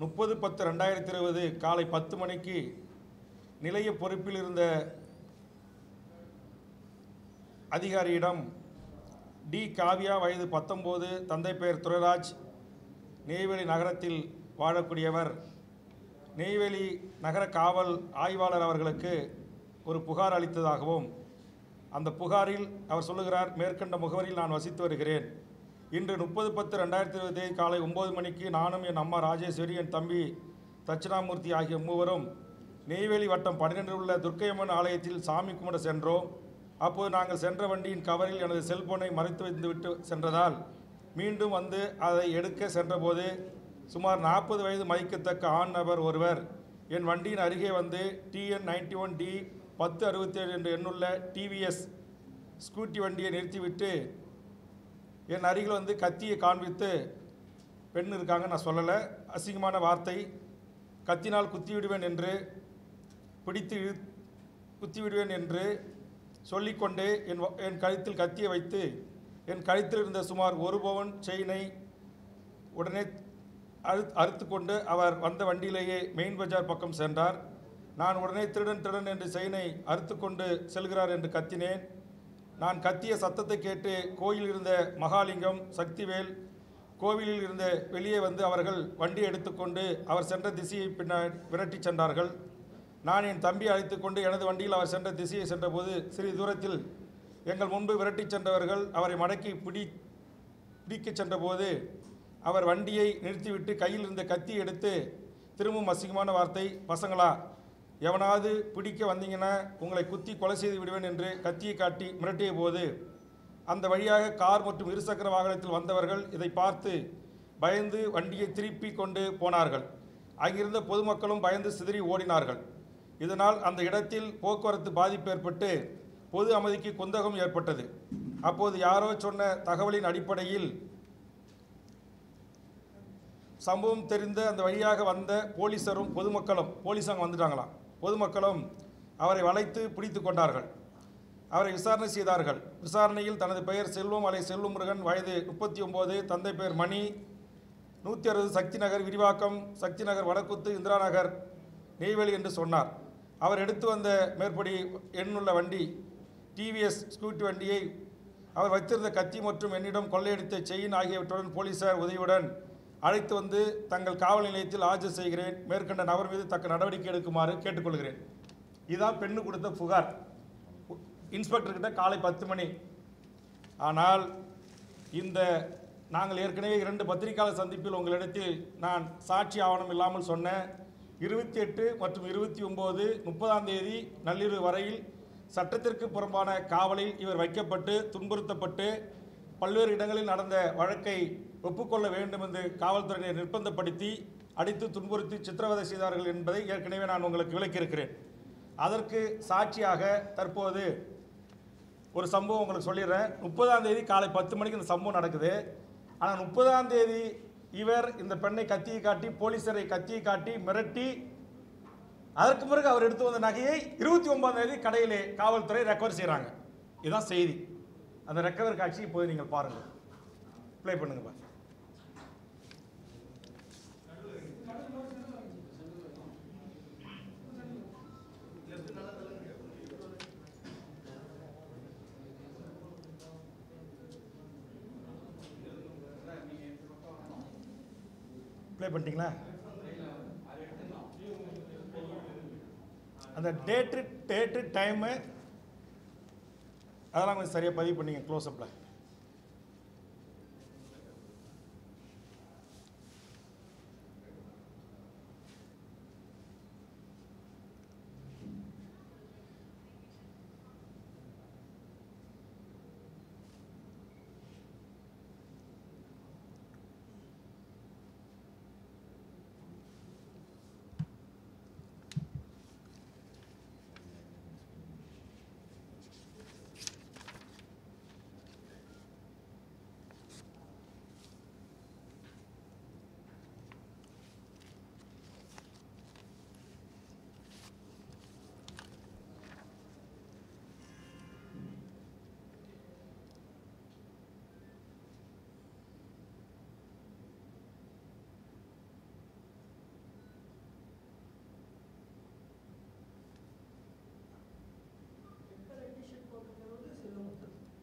30/10/2020 காலை 10 மணிக்கு நிலைய பொறுப்பில் இருந்த அதிகாரியிடம் டி காவ்யா வயது 19, தந்தை பெயர் துரைராஜ், நெய்வேலி நகரத்தில் வாழக்கூடியவர், நெய்வேலி நகர காவல் ஆய்வாளர் அவர்களுக்கு ஒரு புகார் அளித்ததாகவும், அந்த புகாரில் அவர் சொல்லுகிறார், மேற்கண்ட முகவரியில் நான் வசித்து வருகிறேன். இன்று 30/10/2020 காலை 9 மணிக்கு நானும் என் அம்மா ராஜேஸ்வரி, என் தம்பி தட்சிணாமூர்த்தி ஆகிய மூவரும் நெய்வேலி வட்டம் 12 உள்ள துர்க்கையம்மன் ஆலயத்தில் சாமி கும்பிட சென்றோம். அப்போது நாங்கள் சென்ற வண்டியின் கவரில் எனது செல்போனை மறைத்து வைத்துவிட்டு சென்றதால் மீண்டும் வந்து அதை எடுக்க சென்றபோது சுமார் 40 வயது மதிக்கத்தக்க ஆண் நபர் ஒருவர் என் வண்டியின் அருகே வந்து TN 91D 1067 என்ற எண்ணுள்ள டிவிஎஸ் ஸ்கூட்டி வண்டியை நிறுத்திவிட்டு என் அருகில் வந்து கத்தியை காண்பித்து, பெண் இருக்காங்க நான் சொல்லலை, அசிங்கமான வார்த்தை, கத்தினால் குத்திவிடுவேன் என்று, பிடித்து குத்திவிடுவேன் என்று சொல்லிக்கொண்டே என் கழுத்தில் கத்தியை வைத்து என் கழுத்தில் இருந்த சுமார் 1 பவுன் செயினை உடனே அறுத்து கொண்டு அவர் வந்த வண்டியிலேயே மெயின் பஜார் பக்கம் சென்றார். நான் உடனே திருடன் என்று செயினை அறுத்து கொண்டு செல்கிறார் என்று கத்தினேன். நான் கத்திய சத்தத்தை கேட்டு கோயிலில் இருந்த மகாலிங்கம், சக்திவேல் கோவிலில் இருந்த வெளியே வந்து அவர்கள் வண்டியை எடுத்துக்கொண்டு அவர் சென்ற திசையை பின்னால் விரட்டி சென்றார்கள். நான் என் தம்பி அழைத்து கொண்டு எனது வண்டியில் அவர் சென்ற திசையை சென்றபோது சிறிது தூரத்தில் எங்கள் முன்பு விரட்டி சென்றவர்கள் அவரை மடக்கி பிடிக்க சென்றபோது அவர் வண்டியை நிறுத்திவிட்டு கையில் இருந்த கத்தி எடுத்து திரும்பவும் அசிங்கமான வார்த்தை, பசங்களா, எவனாவது பிடிக்க வந்தீங்கன்னா உங்களை குத்தி கொலை செய்து விடுவேன் என்று கத்தியை காட்டி மிரட்டிய போது அந்த வழியாக கார் மற்றும் இருசக்கர வாகனத்தில் வந்தவர்கள் இதை பார்த்து பயந்து வண்டியை திருப்பி கொண்டு போனார்கள். அங்கிருந்த பொதுமக்களும் பயந்து சிதறி ஓடினார்கள். இதனால் அந்த இடத்தில் போக்குவரத்து பாதிப்பு ஏற்பட்டு பொது அமைதிக்கு குந்தகம் ஏற்பட்டது. அப்போது யாரோ சொன்ன தகவலின் அடிப்படையில் சம்பவம் தெரிந்த அந்த வழியாக வந்த போலீஸரும் பொதுமக்களும், போலீஸ் அங்கே வந்துட்டாங்களாம், பொதுமக்களும் அவரை வளைத்து பிடித்து கொண்டார்கள். அவரை விசாரணை செய்தார்கள். விசாரணையில் தனது பெயர் செல்வமலை செல்வமுருகன், வயது 39, தந்தை பெயர் மணி, 160 சக்தி நகர் விரிவாக்கம், சக்தி நகர் வடக்குத்து, இந்திரா நகர், நெய்வேலி என்று சொன்னார். அவர் எடுத்து வந்த மேற்படி எண்ணுள்ள வண்டி டிவிஎஸ் ஸ்கூட்டி வண்டியை அவர் வைத்திருந்த கத்தி மற்றும் என்னிடம் கொள்ளையடித்த செயின் ஆகியவற்றுடன் போலீசார் உதவியுடன் அழைத்து வந்து தங்கள் காவல் நிலையத்தில் ஆஜர் செய்கிறேன். மேற்கண்ட நபர் மீது தக்க நடவடிக்கை எடுக்குமாறு கேட்டுக்கொள்கிறேன். இதுதான் பெண்ணு கொடுத்த புகார் இன்ஸ்பெக்டர்கிட்ட காலை 10 மணி. ஆனால் நாங்கள் ஏற்கனவே 2 பத்திரிகையாளர் சந்திப்பில் உங்களிடத்தில் நான் சாட்சி ஆவணம் இல்லாமல் சொன்ன 28 மற்றும் 29, 30ஆம் தேதி நள்ளிரவு வரையில் சட்டத்திற்கு புறம்பான காவலில் இவர் வைக்கப்பட்டு துன்புறுத்தப்பட்டு பல்வேறு இடங்களில் நடந்த வழக்கை ஒப்புக்கொள்ள வேண்டும் என்று காவல்துறையினர் நிர்பந்தப்படுத்தி அடித்து துன்புறுத்தி சித்திரவதை செய்தார்கள் என்பதை ஏற்கனவே நான் உங்களுக்கு விளக்கியிருக்கிறேன். அதற்கு சாட்சியாக தற்போது ஒரு சம்பவம் உங்களுக்கு சொல்லிடுறேன். 30ஆம் தேதி காலை 10 மணிக்கு இந்த சம்பவம் நடக்குது. ஆனால் 30ஆம் தேதி இவர் இந்த பெண்ணை கத்தியை காட்டி, போலீஸரை கத்தியை காட்டி மிரட்டி, அதற்கு பிறகு அவர் எடுத்து வந்த நகையை 29ஆம் தேதி கடையிலே காவல்துறை ரெக்கவர் செய்கிறாங்க. இதுதான் செய்தி. அந்த ரெக்கவர் காட்சி இப்போது நீங்கள் பாருங்கள், ப்ளே பண்ணுங்க பாருங்க. ப்ளே பண்ணிட்டீங்களா? அந்த டேட்டு டைமு அதெல்லாம் கொஞ்சம் சரியாக பதிவு பண்ணிங்க க்ளோஸ்அப்பில்.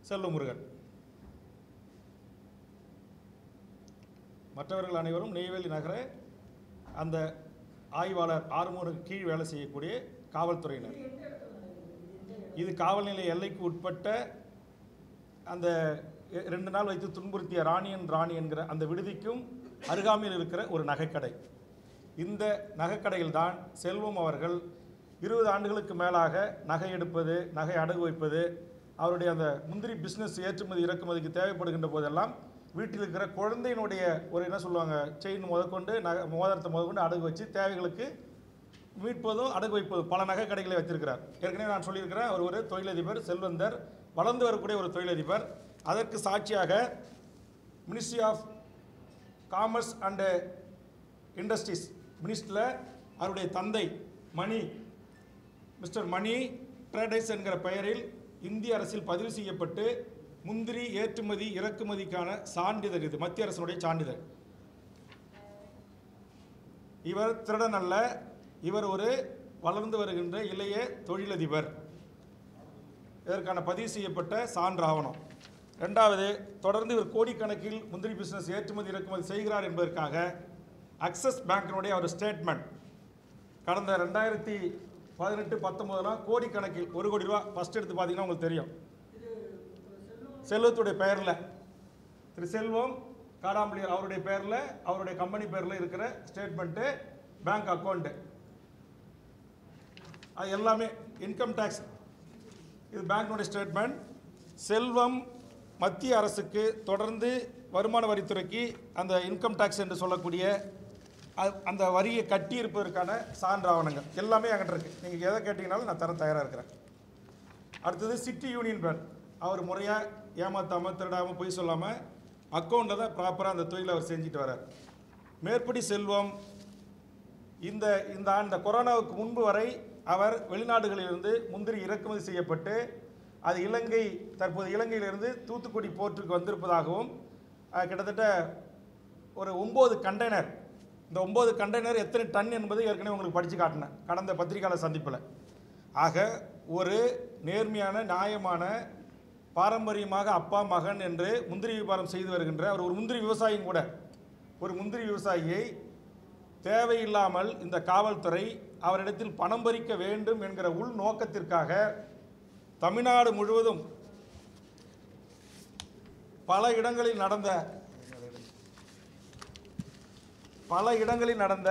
செல்வமுருகன். மற்றவர்கள் அனைவரும் நெய்வேலி நகர அந்த ஆய்வாளர் ஆறுமுகனுக்கு கீழ் வேலை செய்யக்கூடிய காவல்துறையினர். இது காவல் நிலைய எல்லைக்கு உட்பட்ட அந்த 2 நாள் வைத்து துன்புறுத்திய ராணி என்கிற அந்த விடுதிக்கும் அருகாமையில் இருக்கிற ஒரு நகைக்கடை. இந்த நகைக்கடையில் தான் செல்வம் அவர்கள் 20 ஆண்டுகளுக்கு மேலாக நகை எடுப்பது, நகை அடகு வைப்பது, அவருடைய அந்த முந்திரி பிஸ்னஸ் ஏற்றுமதி இறக்குமதிக்கு தேவைப்படுகின்ற போதெல்லாம் வீட்டில் இருக்கிற குழந்தையினுடைய ஒரு என்ன சொல்லுவாங்க செயின் முதற்கொண்டு மோதிரத்தை முதற்கொண்டு அடகு வச்சு தேவைகளுக்கு மீட்பதும் அடகு வைப்பதும் பல நகை கடைகளை வைத்திருக்கிறார். ஏற்கனவே நான் சொல்லியிருக்கிறேன், அவர் ஒரு தொழிலதிபர், செல்வந்தர், வளர்ந்து வரக்கூடிய ஒரு தொழிலதிபர். அதற்கு சாட்சியாக ministry of commerce and industries மினிஸ்டரில் அவருடைய தந்தை மணி, மிஸ்டர் மணி ட்ரேடர்ஸ் என்கிற பெயரில் இந்திய அரசில் பதிவு செய்யப்பட்டு முந்திரி ஏற்றுமதி இறக்குமதிக்கான சான்றிதழ், இது மத்திய அரசினுடைய சான்றிதழ். இவர் திருடன் அல்ல, இவர் ஒரு வளர்ந்து வருகின்ற இளைய தொழிலதிபர். இதற்கான பதிவு செய்யப்பட்ட சான்று ஆவணம். 2வது, தொடர்ந்து இவர் கோடிக்கணக்கில் முந்திரி பிஸ்னஸ் ஏற்றுமதி இறக்குமதி செய்கிறார் என்பதற்காக அக்சஸ் பேங்கினுடைய ஒரு ஸ்டேட்மெண்ட் கடந்த 2018-19 கோடிக்கணக்கில் 1 கோடி ரூபா ஃபர்ஸ்ட் எடுத்து பார்த்தீங்கன்னா உங்களுக்கு தெரியும். செல்வத்துடைய பெயரில் திரு செல்வம் காடாம்பள்ளியார் அவருடைய பேரில், அவருடைய கம்பெனி பேரில் இருக்கிற ஸ்டேட்மெண்ட்டு, பேங்க் அக்கௌண்ட்டு, அது எல்லாமே இன்கம் டேக்ஸ். இது பேங்க்னுடைய ஸ்டேட்மெண்ட். செல்வம் மத்திய அரசுக்கு தொடர்ந்து வருமான வரித்துறைக்கு அந்த இன்கம் டேக்ஸ் என்று சொல்லக்கூடிய அந்த வரியை கட்டி இருப்பதற்கான சான்று ஆவணங்கள் எல்லாமே என்கிட்ட இருக்குது. நீங்கள் எதை கேட்டிங்கனாலும் நான் தர தயாராக இருக்கிறேன். அடுத்தது சிட்டி யூனியன் பேங்க், அவர் முறையாக ஏமாற்றாமல் திருடாமல் பொய் சொல்லாமல் அக்கௌண்ட்டில் தான் ப்ராப்பராக அந்த தொழிலை அவர் செஞ்சுட்டு வரார். மேற்படி செல்வம் இந்த கொரோனாவுக்கு முன்பு வரை அவர் வெளிநாடுகளிலிருந்து முந்திரி இறக்குமதி செய்யப்பட்டு அது தற்போது இலங்கையிலிருந்து தூத்துக்குடி போர்ட்டுக்கு வந்திருப்பதாகவும் கிட்டத்தட்ட ஒரு 9 கண்டெய்னர், இந்த 9 கண்டெய்னர் எத்தனை டன் என்பது ஏற்கனவே உங்களுக்கு படித்து காட்டினேன் கடந்த பத்திரிகையாளர் சந்திப்பில். ஆக ஒரு நேர்மையான நியாயமான பாரம்பரியமாக அப்பா மகன் என்று முந்திரி வியாபாரம் செய்து வருகின்ற அவர் ஒரு முந்திரி விவசாயியும் கூட, ஒரு முந்திரி விவசாயியை தேவையில்லாமல் இந்த காவல்துறை அவரிடத்தில் பணம் பறிக்க வேண்டும் என்கிற உள் நோக்கத்திற்காக தமிழ்நாடு முழுவதும் பல இடங்களில் நடந்த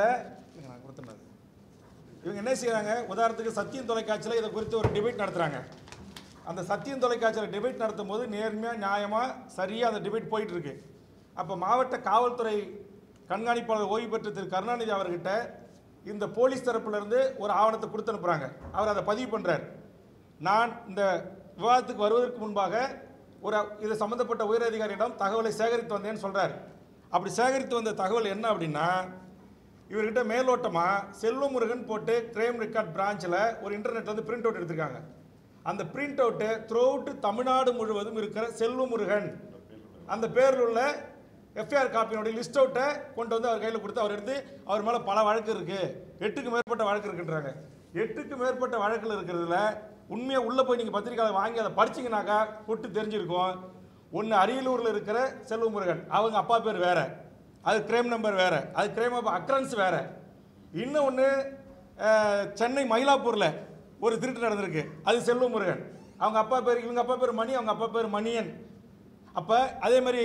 இவங்க என்ன செய்யறாங்க, உதாரணத்துக்கு சத்தியம் தொலைக்காட்சியில் இதை குறித்து ஒரு டிபேட் நடத்துகிறாங்க. அந்த சத்தியம் தொலைக்காட்சியில் டிபேட் நடத்தும் போது நேர்மையாக நியாயமாக சரியாக அந்த டிபேட் போயிட்டு இருக்கு. அப்போ மாவட்ட காவல்துறை கண்காணிப்பாளர் ஓய்வு பெற்ற திரு கருணாநிதி அவர்கிட்ட இந்த போலீஸ் தரப்பிலிருந்து ஒரு ஆவணத்தை கொடுத்து அனுப்புகிறாங்க. அவர் அதை பதிவு பண்ணுறார். நான் இந்த விவாதத்துக்கு வருவதற்கு முன்பாக இது சம்மந்தப்பட்ட உயரதிகாரியிடம் தகவலை சேகரித்து வந்தேன்னு சொல்கிறார். அப்படி சேகரித்து வந்த தகவல் என்ன அப்படின்னா, இவர்கிட்ட மேலோட்டமாக செல்வமுருகன் போட்டு கிரைம் ரெக்கார்ட் பிரான்ச்சில் ஒரு இன்டர்நெட்லேருந்து பிரிண்ட் அவுட் எடுத்திருக்காங்க. அந்த print out throughout Tamil Nadu முழுவதும் இருக்கிற செல்வமுருகன் அந்த பேரில் உள்ள எஃப்ஐஆர் காப்பியினுடைய லிஸ்ட் அவுட்டை கொண்டு வந்து அவர் கையில் கொடுத்து அவர் எடுத்து அவர் மேலே பல வழக்கு இருக்குது, 8க்கு மேற்பட்ட வழக்கு இருக்குன்றாங்க. 8க்கு மேற்பட்ட வழக்கில் இருக்கிறதுல உண்மையாக உள்ளே போய் நீங்கள் பத்திரிக்கையாளர் வாங்கி அதை படிச்சிங்கனாக்கா கொட்டு தெரிஞ்சிருக்கும். ஒன்று அரியலூரில் இருக்கிற செல்வமுருகன், அவங்க அப்பா பேர் வேறு, அது கிரைம் நம்பர் வேறு, அது கிரைம் அக்ரன்ஸ் வேறு. இன்னும் ஒன்று சென்னை மயிலாப்பூரில் ஒரு திருட்டு நடந்திருக்கு, அது செல்வமுருகன், அவங்க அப்பா பேர், இவங்க அப்பா பேர் மணி, அவங்க அப்பா பேர் மணியன். அப்போ அதே மாதிரி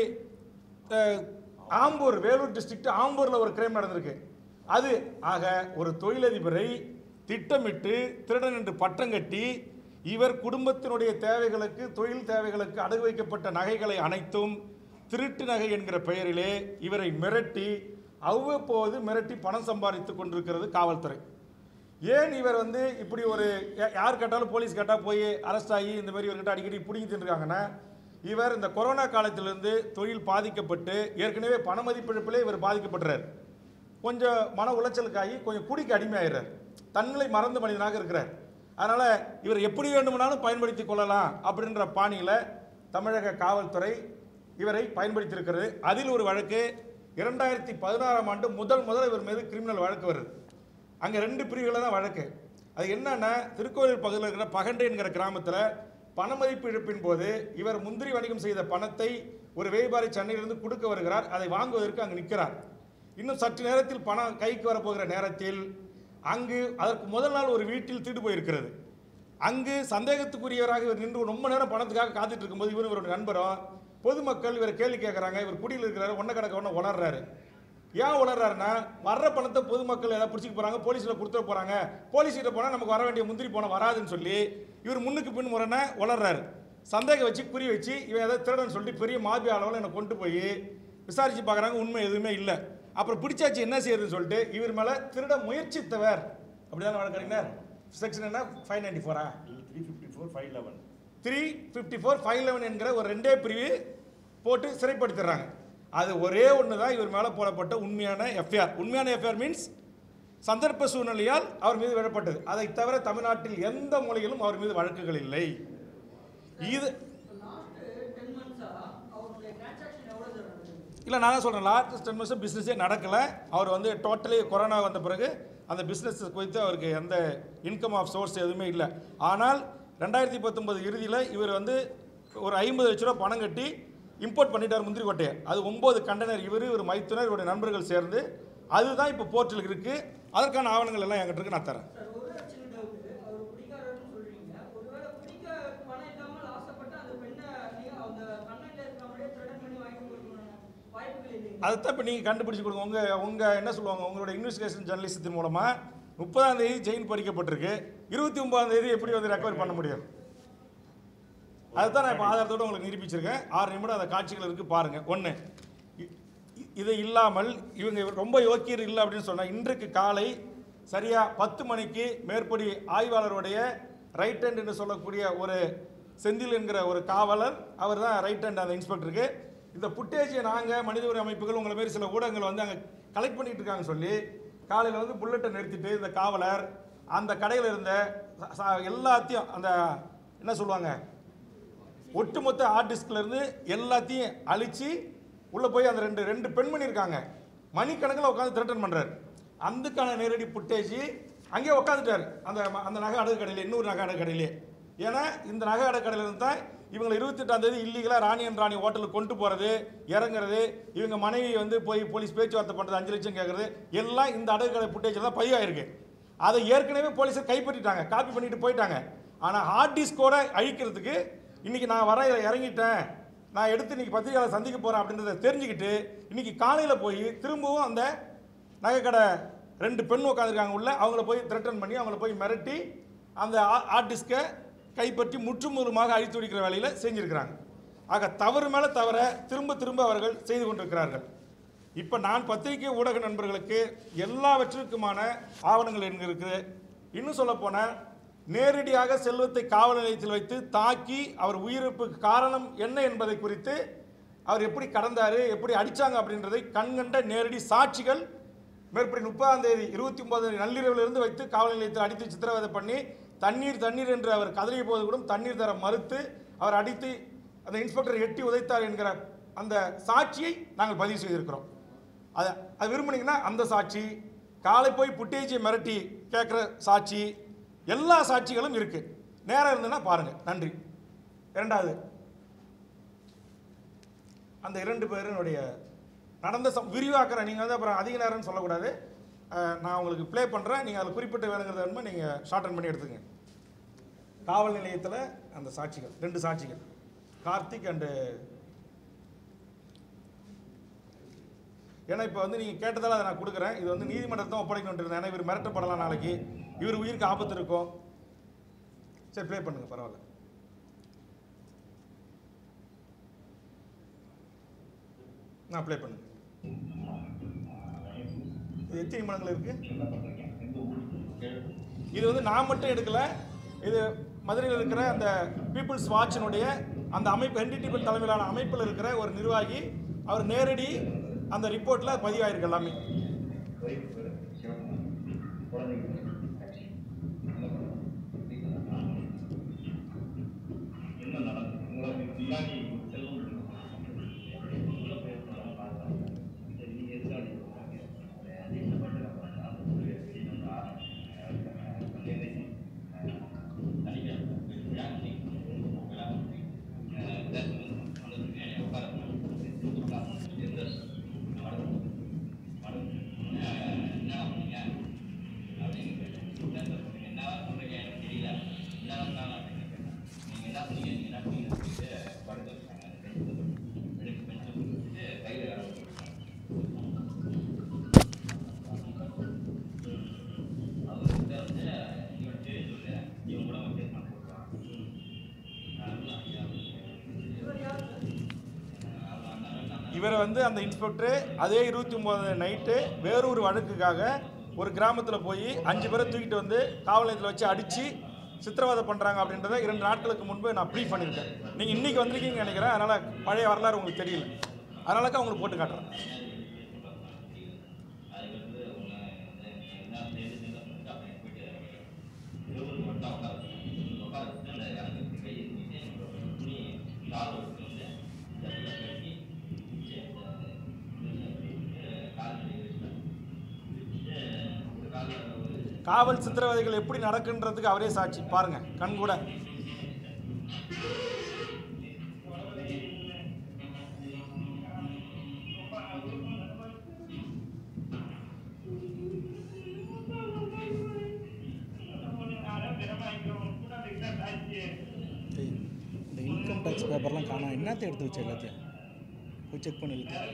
ஆம்பூர், வேலூர் டிஸ்ட்ரிக்ட் ஆம்பூரில் ஒரு கிரைம் நடந்திருக்கு, அது. ஆக ஒரு தொழிலதிபரை திட்டமிட்டு திருடன் என்று பட்டம் கட்டி இவர் குடும்பத்தினுடைய தேவைகளுக்கு, தொழில் தேவைகளுக்கு அடகு வைக்கப்பட்ட நகைகளை அனைத்தும் திருட்டு நகை என்கிற பெயரிலே இவரை மிரட்டி அவ்வப்போது மிரட்டி பணம் சம்பாதித்து கொண்டிருக்கிறது காவல்துறை. ஏன் இவர் இப்படி ஒரு யார் கேட்டாலும் போலீஸ் கேட்டால் போய் அரெஸ்ட் ஆகி இந்த மாதிரி இவர்கிட்ட அடிக்கடி பிடிங்கிட்டு இருக்காங்கன்னா, இவர் இந்த கொரோனா காலத்திலிருந்து தொழில் பாதிக்கப்பட்டு ஏற்கனவே பண மதிப்பிழப்பிலே இவர் பாதிக்கப்படுறார். கொஞ்சம் மன உளைச்சலுக்காகி கொஞ்சம் குடிக்கு அடிமையாகிறார், தன்னிலை மறந்த மனிதனாக இருக்கிறார். அதனால் இவர் எப்படி வேண்டுமானாலும் பயன்படுத்தி கொள்ளலாம் அப்படின்ற பாணியில் தமிழக காவல்துறை இவரை பயன்படுத்தியிருக்கிறது. அதில் ஒரு வழக்கு 2016ஆம் ஆண்டு முதல் இவர் மீது கிரிமினல் வழக்கு வருது. அங்கே 2 பிரிவுகளில் தான் வழக்கு. அது என்னன்னா, திருக்கோவில் பகுதியில் இருக்கிற பகண்டை என்கிற கிராமத்தில் பண மதிப்பு இழப்பின் போது இவர் முந்திரி வணிகம் செய்த பணத்தை ஒரு வியாபாரி சென்னையிலிருந்து கொடுக்க வருகிறார். அதை வாங்குவதற்கு அங்கு நிற்கிறார். இன்னும் சற்று நேரத்தில் பணம் கைக்கு வரப்போகிற நேரத்தில் அங்கு அதற்கு முதல் நாள் ஒரு வீட்டில் திருடு போயிருக்கிறது. அங்கு சந்தேகத்துக்குரியவராக இவர் நின்று ரொம்ப நேரம் பணத்துக்காக காத்துட்டு இருக்கும்போது இவர் ஒரு நண்பரும் பொதுமக்கள் இவர் கேள்வி கேட்குறாங்க. இவர் குடியில் இருக்கிறாரு, ஒன்றை கிடக்க ஒன்று உணர்றாரு. ஏன் உணர்றாருன்னா, வர்ற பணத்தை பொதுமக்கள் ஏதாவது பிடிச்சிக்க போகிறாங்க, போலீஸில் கொடுத்துட போகிறாங்க, போலீஸ்கிட்ட போனால் நமக்கு வர வேண்டிய முந்திரி பணம் வராதுன்னு சொல்லி இவர் முன்னுக்கு பின் முறைன்னா உளர்றாரு. சந்தேகம் வச்சு குறி வச்சு இவன் ஏதாவது திருடன்னு சொல்லிட்டு பெரிய மாபியா அளவில் என்னை கொண்டு போய் விசாரித்து பார்க்குறாங்க. உண்மை எதுவுமே இல்லை. அப்புறம் பிடிச்சாச்சு, என்ன செய்யறதுன்னு சொல்லிட்டு இவர் மேலே திருட முயற்சித்தவர் அப்படிதான் வழக்கறிஞர் செக்ஷன் என்ன 594 354 511 என்கிற ஒரு 2 பிரிவு போட்டு சிறைப்படுத்துறாங்க. அது ஒரே ஒன்று தான் இவர் மேலே போடப்பட்ட உண்மையான எஃப்ஐஆர். உண்மையான எஃப்ஐஆர் மீன்ஸ் சந்தர்ப்ப சூழ்நிலையால் அவர் மீது விடப்பட்டது. அதை தவிர தமிழ்நாட்டில் எந்த மொழியிலும் அவர் மீது வழக்குகள் இல்லை. இது இல்லை, நான் தான் சொல்கிறேன், லாஸ்ட் 10 months பிஸ்னஸே நடக்கலை. அவர் வந்து டோட்டலி கொரோனா வந்த பிறகு அந்த பிஸ்னஸ் குறித்து அவருக்கு எந்த இன்கம் ஆஃப் சோர்ஸ் எதுவுமே இல்லை. ஆனால் 2019 இறுதியில் இவர் வந்து ஒரு 50 லட்ச ரூபா பணம் கட்டி இம்போர்ட் பண்ணிட்டார் முந்திரி கொட்டையை. அது 9 கண்டனர் இவர் மைத்துனர் இவருடைய நண்பர்கள் சேர்ந்து அதுதான் இப்போ போர்ட்டில் இருக்குது. அதற்கான ஆவணங்கள் எல்லாம் என்கிட்ட இருக்கு, நான் தரேன். அதைத்தான் இப்போ நீங்கள் கண்டுபிடிச்சி கொடுங்க. உங்கள் என்ன சொல்லுவாங்க, உங்களோட இன்வெஸ்டிகேஷன் ஜேர்னலிசத்தின் மூலமாக 30ஆம் தேதி ஜெயின் பறிக்கப்பட்டிருக்கு. 29ஆம் தேதி எப்படி வந்து ரெக்கவர் பண்ண முடியும்? அதுதான் நான் இப்போ ஆதாரத்தோடு உங்களுக்கு நிரூபிச்சிருக்கேன். 6 நிமிடம் அந்த காட்சிகள் இருக்குது, பாருங்கள். ஒன்று, இது இல்லாமல் இவங்க ரொம்ப யோக்கியர் இல்லை அப்படின்னு சொன்னால் இன்றைக்கு காலை சரியாக 10 மணிக்கு மேற்படி ஆய்வாளருடைய ரைட் ஹேண்ட் என்று சொல்லக்கூடிய ஒரு செந்தில் என்கிற ஒரு காவலர், அவர் தான் ரைட் ஹேண்ட் அந்த இன்ஸ்பெக்டருக்கு, இந்த புட்டேஜை நாங்கள் மனித உரிமை அமைப்புகள் உங்களை மாரி சில ஊடகங்கள் வந்து அங்கே கலெக்ட் பண்ணிட்டு இருக்காங்கன்னு சொல்லி காலையில் வந்து புல்லட்டை நிறுத்திட்டு இந்த காவலர் அந்த கடையில் இருந்த எல்லாத்தையும் அந்த என்ன சொல்லுவாங்க ஒட்டுமொத்த ஹார்ட் டிஸ்க்லேருந்து எல்லாத்தையும் அழித்து உள்ளே போய் அந்த ரெண்டு பெண்மணி இருக்காங்க, மணிக்கணக்கில் உட்காந்து த்ரெட்டன் பண்ணுறாரு. அதுக்கான நேரடி புட்டேஜ் அங்கேயே உட்காந்துட்டார் அந்த நகை அடகு கடையில், இன்னொரு நகை அடகு கடையிலே. ஏன்னா இந்த நகை அடகு கடையிலிருந்து தான் இவங்களை 28ஆம் தேதி இல்லீகலாக ராணி ஹோட்டலுக்கு கொண்டு போகிறது, இறங்குறது, இவங்க மனைவி வந்து போய் போலீஸ் பேச்சுவார்த்தை பண்ணுறது, 5 லட்சம் கேட்குறது, எல்லாம் இந்த அடகு கடை புட்டேஜில் தான் பதிவாயிருக்கு. அதை ஏற்கனவே போலீஸை கைப்பற்றிட்டாங்க, காப்பி பண்ணிட்டு போயிட்டாங்க. ஆனால் ஹார்ட் டிஸ்கோட அழிக்கிறதுக்கு இன்றைக்கி நான் வர இறங்கிட்டேன், நான் எடுத்து இன்றைக்கி பத்திரிகையாளர் சந்திக்க போகிறேன் அப்படின்றத தெரிஞ்சுக்கிட்டு இன்றைக்கி காலையில் போய் திரும்பவும் அந்த நகைக்கடை 2 பெண் உட்காந்துருக்காங்க உள்ள, அவங்கள போய் த்ரெட்டன் பண்ணி அவங்கள போய் மிரட்டி அந்த ஹார்ட் டிஸ்கை கைப்பற்றி முற்றுமுழுமாக அழித்து ஒழிக்கிற வேலையில் செஞ்சுருக்கிறாங்க. ஆக தவறு மேலே தவிர திரும்ப அவர்கள் செய்து கொண்டிருக்கிறார்கள். இப்போ நான் பத்திரிகை ஊடக நண்பர்களுக்கு எல்லாவற்றிற்குமான ஆவணங்கள் எங்க இருக்குது. இன்னும் சொல்லப்போனால் நேரடியாக செல்வத்தை காவல் நிலையத்தில் வைத்து தாக்கி அவர் உயிரிழப்புக்கு காரணம் என்ன என்பதை குறித்து அவர் எப்படி கடந்தார், எப்படி அடித்தாங்க அப்படின்றதை கண்கண்ட நேரடி சாட்சிகள் மேற்படி 30ஆம் தேதி 29ஆம் தேதி நள்ளிரவிலிருந்து வைத்து காவல் நிலையத்தில் அடித்து சித்திரவதை பண்ணி தண்ணீர் என்று அவர் கதறிய போது கூட தண்ணீர் தர மறுத்து அவர் அடித்து அந்த இன்ஸ்பெக்டர் எட்டி உதைத்தார் என்கிற அந்த சாட்சியை நாங்கள் பதிவு செய்திருக்கிறோம். அது விரும்புனீங்கன்னா அந்த சாட்சி, காலை போய் புட்டேஜியை மிரட்டி கேட்குற சாட்சி, எல்லா சாட்சிகளும் இருக்குது. நேரம் இருந்ததுன்னா பாருங்கள். நன்றி. இரண்டாவது, அந்த 2 பேருடைய நடந்த விரிவாக்குறேன். நீங்கள் வந்து அப்புறம் அதிக நேரம்னு சொல்லக்கூடாது. நான் உங்களுக்கு ப்ளே பண்ணுறேன், நீங்கள் அதில் குறிப்பிட்ட வேணுங்கிறத வேணுமா நீங்கள் ஷார்டன் பண்ணி எடுத்துங்க. காவல் நிலையத்தில் அந்த சாட்சிகள் 2 சாட்சிகள், கார்த்திக் அண்டு, ஏன்னா இப்போ வந்து நீங்கள் கேட்டதால் அதை நான் கொடுக்குறேன். இது வந்து நீதிமன்றத்தை ஒப்படைக்கணும் இருந்தேன். ஏன்னா இவர் மிரட்டப்படலாம், நாளைக்கு இவர் உயிருக்கு ஆபத்து இருக்கும். சரி, ப்ளே பண்ணுங்க, பரவாயில்ல. நான் ப்ளே பண்ணுங்க. இது எத்தனை மடங்கள் இருக்கு? இது வந்து நான் மட்டும் எடுக்கல, இது மதுரையில் இருக்கிற அந்த பீப்புள்ஸ் வாட்சினுடைய அந்த அமைப்பு என்டிடிபி தலைமையிலான அமைப்பில் இருக்கிற ஒரு நிர்வாகி, அவர் நேரடி அந்த ரிப்போர்ட்டில் பதிவாயிருக்கு எல்லாமே. இவரை வந்து அந்த இன்ஸ்பெக்டர் அதே 29 நைட்டு வேறொரு வழக்குக்காக ஒரு கிராமத்தில் போய் 5 பேரை தூக்கிட்டு வந்து காவல் நிலையத்தில் வச்சு அடித்து சித்திரவதை பண்ணுறாங்க அப்படின்றத 2 நாட்களுக்கு முன்பு நான் ப்ரீஃப் பண்ணியிருக்கேன். நீங்கள் இன்றைக்கி வந்திருக்கீங்கன்னு நினைக்கிறேன். அதனால் பழைய வரலாறு உங்களுக்கு தெரியல, அதனால தான் உங்களுக்கு போட்டு காட்டுறேன். காவல் சித்திரவதைகள் எப்படி நடக்குன்றதுக்கு அவரே சாட்சி, பாருங்க கண் கூட. இந்த இன்கம் டேக்ஸ் பேப்பர்லாம் காணோம், என்னத்தை எடுத்து வச்சு எல்லாத்தையும் போய் செக் பண்ணி இழுத்து.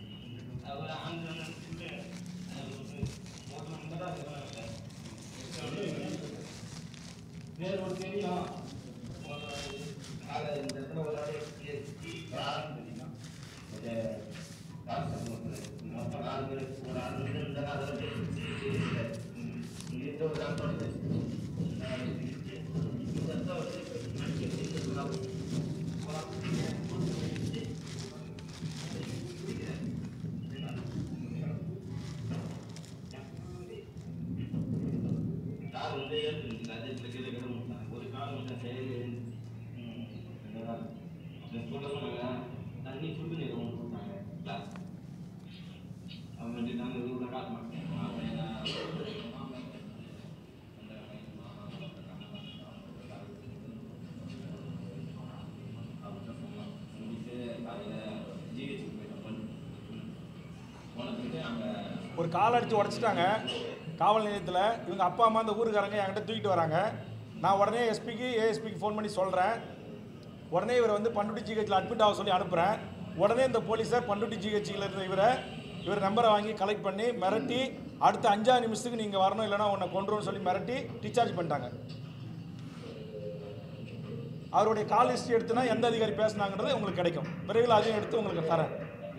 ஒரு கால் அடித்து உடச்சிட்டாங்க காவல் நிலையத்தில். இவங்க அப்பா அம்மா அந்த ஊருக்காரங்க என்கிட்ட தூக்கிட்டு வராங்க. நான் உடனே எஸ்பிக்கு ஏஎஸ்பிக்கு ஃபோன் பண்ணி சொல்கிறேன். உடனே இவரை வந்து பண்ருட்டி ஜிஹெச்சில் அட்மிட் ஆக சொல்லி அனுப்புகிறேன். உடனே இந்த போலீஸார் பண்ருட்டி ஜிஹெச்சில் இருந்த இவர் நம்பரை வாங்கி கலெக்ட் பண்ணி மிரட்டி அடுத்த 5 நிமிஷத்துக்கு நீங்கள் வரணும், இல்லைனா உன்னை கொண்டுருன்னு சொல்லி மிரட்டி டிஸ்சார்ஜ் பண்ணிட்டாங்க. அவருடைய கால் ஹிஸ்ட்ரி எடுத்துனா எந்த அதிகாரி பேசினாங்கிறது உங்களுக்கு கிடைக்கும். விரைவில் அதையும் எடுத்து உங்களுக்கு தரேன்.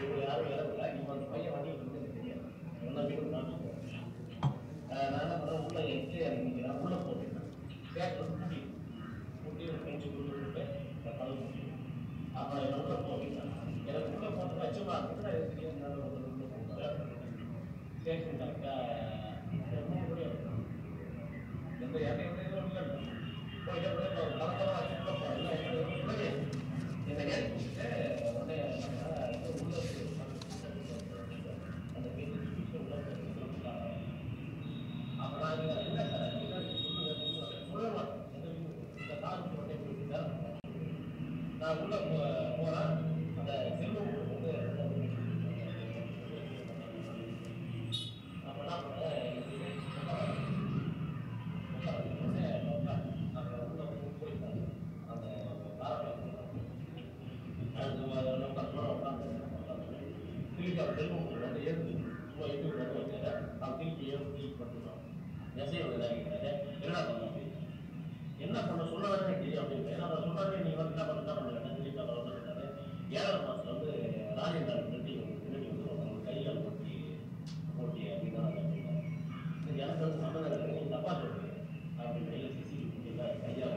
என்ன பண்ண சொல்ல தெரியும் அப்படின்னு ஏன்னா சொன்னாலே நீங்க வந்து என்ன பண்ண 7ஆம் மாசத்துல வந்து ராஜேந்திரன் கையால் போட்டி அப்படின்னா எனக்கு வந்து சம்மந்தம் நீங்க தப்பா சொல்றீங்க அப்படின்னு சிசிடிவி கையால்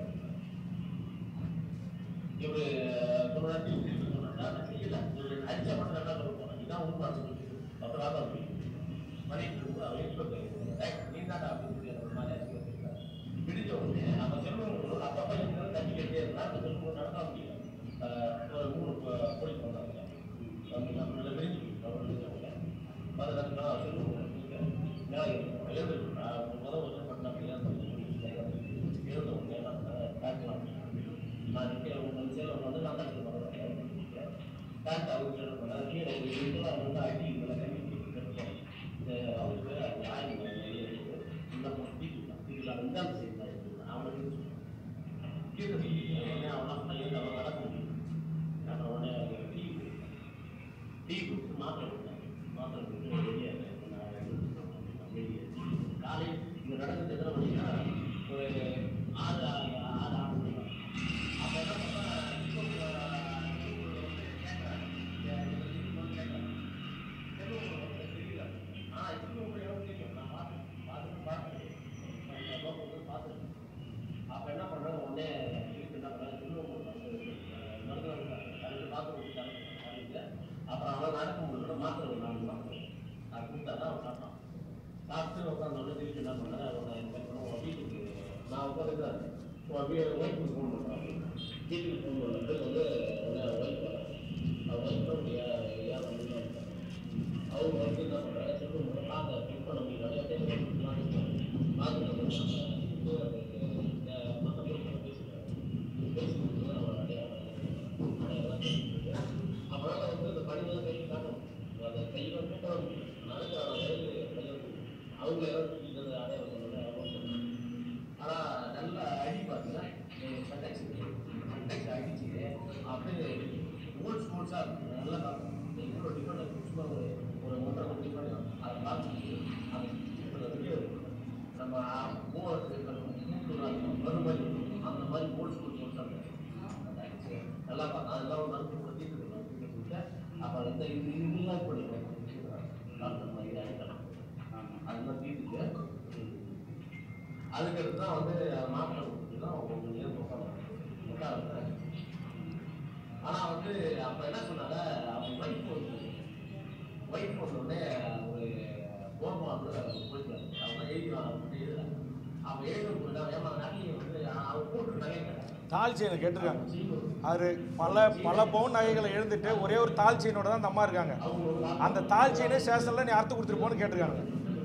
இவரு சொன்னா செய்யல அடிச்சா மட்டும் நல்லா சொல்ல போனேன் இதான் உண்மை அப்புறம் நீ தான் அப்படின்னு பிடிச்ச உடனே அந்த செல்வங்களோட அப்பா பையன் தண்ணி கட்டியே இருந்தா அந்த செல்வம் நடக்க முடியல. ஒரு 3 போலீஸ் வந்தாங்க நல்லா பிரிஞ்சு பதினெட்டு செல்வம் முதல் வருஷம் பண்ணாங்க இருந்த உடனே நான் நான் செல்வம் வந்து நான் தான் பேங்க் அவங்க கீழே வந்து ஐடி அவருக்கு இந்த ரெண்டாம் செய்தி அவனுக்கு அவன் நடக்க முடியும். உடனே டீ கொடுத்து மாத்திரை கொடுத்தாங்க. மாத்திரை கொடுத்து வெளியே வெளியே டாக்டர் உட்காந்து திருப்பி என்ன பண்ணாரு, அவனை வீட்டுக்கு நான் உட்காந்துதான் ஒய்ஃபுக்கு ஃபோன் பண்ணுறான். வீட்டுக்கு ஃபோன் பண்ணுறது வந்து ஒய்ஃப் வராங்க. அவங்க ஒய்ஃப் யார் வந்து அவங்க வந்து என்ன பண்ணுறாங்க, சொல்லுங்க பார்க்க பிக் பண்ண முடியாது பார்த்துட்டு அவனால் வந்து இந்த பணியெல்லாம் கை காட்டணும். அந்த கையில் கூட்டம் நடக்கிற அவங்க ஏதாவது அடையாளம் சொல்லணும். ஆனால் நல்லா அடி பார்த்தீங்கன்னா அடிச்சு அப்படியே ஸ்போர்ட்ஸாக இருக்கும். நல்லா பார்க்கணும். இவ்வளோ டிஃபரெண்ட் சும்மா ஒரு 1.5 மணி டிஃபரெண்ட் அதை பார்த்து அது நம்ம வரும் மாதிரி அந்த மாதிரி ஸ்போர்ட்ஸாக நல்லா பார்த்தா அதெல்லாம் ஒரு மருந்து கூட தீர்த்து அப்போ அந்த இதெல்லாம் பண்ணிக்கலாம் டாக்டர் மாதிரி அடிக்கலாம் அதெல்லாம் தீர்த்துட்டு அதுக்கடுத்து தான் வந்து மாப்பிள்ளை கொடுத்துட்டு தான் அவங்க நேரம் உட்கார. ஆனால் வந்து அப்போ என்ன சொன்னாங்க, அவங்க ஒய்ஃப் ஒன்று ஒரு போர்மாவில் போயிட்டு அவங்க எழுதுறாங்க. அவங்க எழுத போயிட்டு ஏமா நகையை வந்து அவங்க போட்டு நகை தால் செயினை கேட்டிருக்காங்க. அது பல பவுன் நகைகளை எழுந்துட்டு ஒரே ஒரு தால் செயினோட தான் அந்த அம்மா இருக்காங்க. அந்த தால் செயினே ஸ்டேஷனில் நீ அறுத்து கொடுத்துருப்போன்னு கேட்டிருக்காங்க.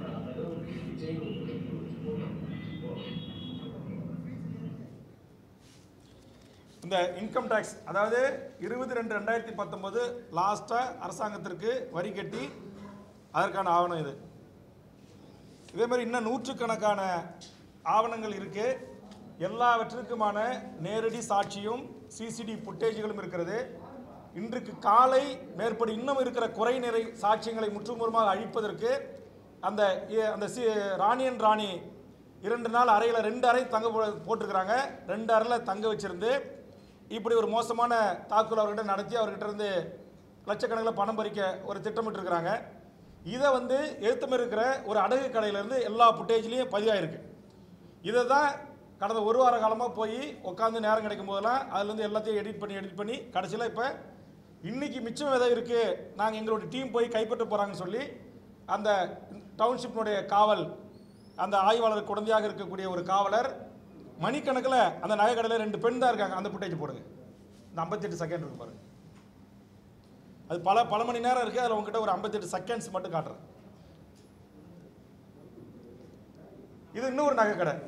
இந்த இன்கம் டேக்ஸ் அதாவது 20/2/2019 லாஸ்ட்டாக அரசாங்கத்திற்கு வரி கட்டி அதற்கான ஆவணம் இது. இதே மாதிரி இன்னும் நூற்றுக்கணக்கான ஆவணங்கள் இருக்குது. எல்லாவற்றிற்குமான நேரடி சாட்சியும் சிசிடி ஃபுட்டேஜுகளும் இருக்கிறது. இன்றைக்கு காலை மேற்படி இன்னும் இருக்கிற குறைநிறை சாட்சியங்களை முற்றுமுறுமாக அழிப்பதற்கு அந்த ராணியன் ராணி 2 நாள் அறையில் 2 அறை தங்க போட்டிருக்கிறாங்க. 2 அறையில் தங்க வச்சிருந்து இப்படி ஒரு மோசமான தாக்குதல் அவர்கிட்ட நடத்தி அவர்கிட்ட இருந்து லட்சக்கணக்கில் பணம் பறிக்க ஒரு திட்டமிட்டிருக்கிறாங்க. இதை வந்து எழுத்தமே இருக்கிற ஒரு அடகு கடையிலேருந்து எல்லா ஃபுட்டேஜ்லேயும் பதிவாயிருக்கு. இதை தான் கடந்த 1 வார காலமாக போய் உட்காந்து நேரம் கிடைக்கும் போதெல்லாம் அதுலேருந்து எல்லாத்தையும் எடிட் பண்ணி கடைசியில் இப்போ இன்றைக்கி மிச்சம் எதாவது இருக்குது, நாங்கள் எங்களுடைய டீம் போய் கைப்பற்ற போகிறாங்கன்னு சொல்லி அந்த டவுன்ஷிப்னுடைய காவல் அந்த ஆய்வாளர் குழந்தையாக இருக்கக்கூடிய ஒரு காவலர் மணிக்கணக்கில் அந்த நகை கடையில் 2 பெண் தான் இருக்காங்க. அந்த ஃபுட்டேஜ் போடுங்க. இந்த 58 செகண்ட் இருக்கு பாருங்க. அது பல மணி நேரம் இருக்குது. அதில் உங்ககிட்ட ஒரு 58 செகண்ட்ஸ் மட்டும் காட்டுறேன். இது இன்னொரு நகை கடை.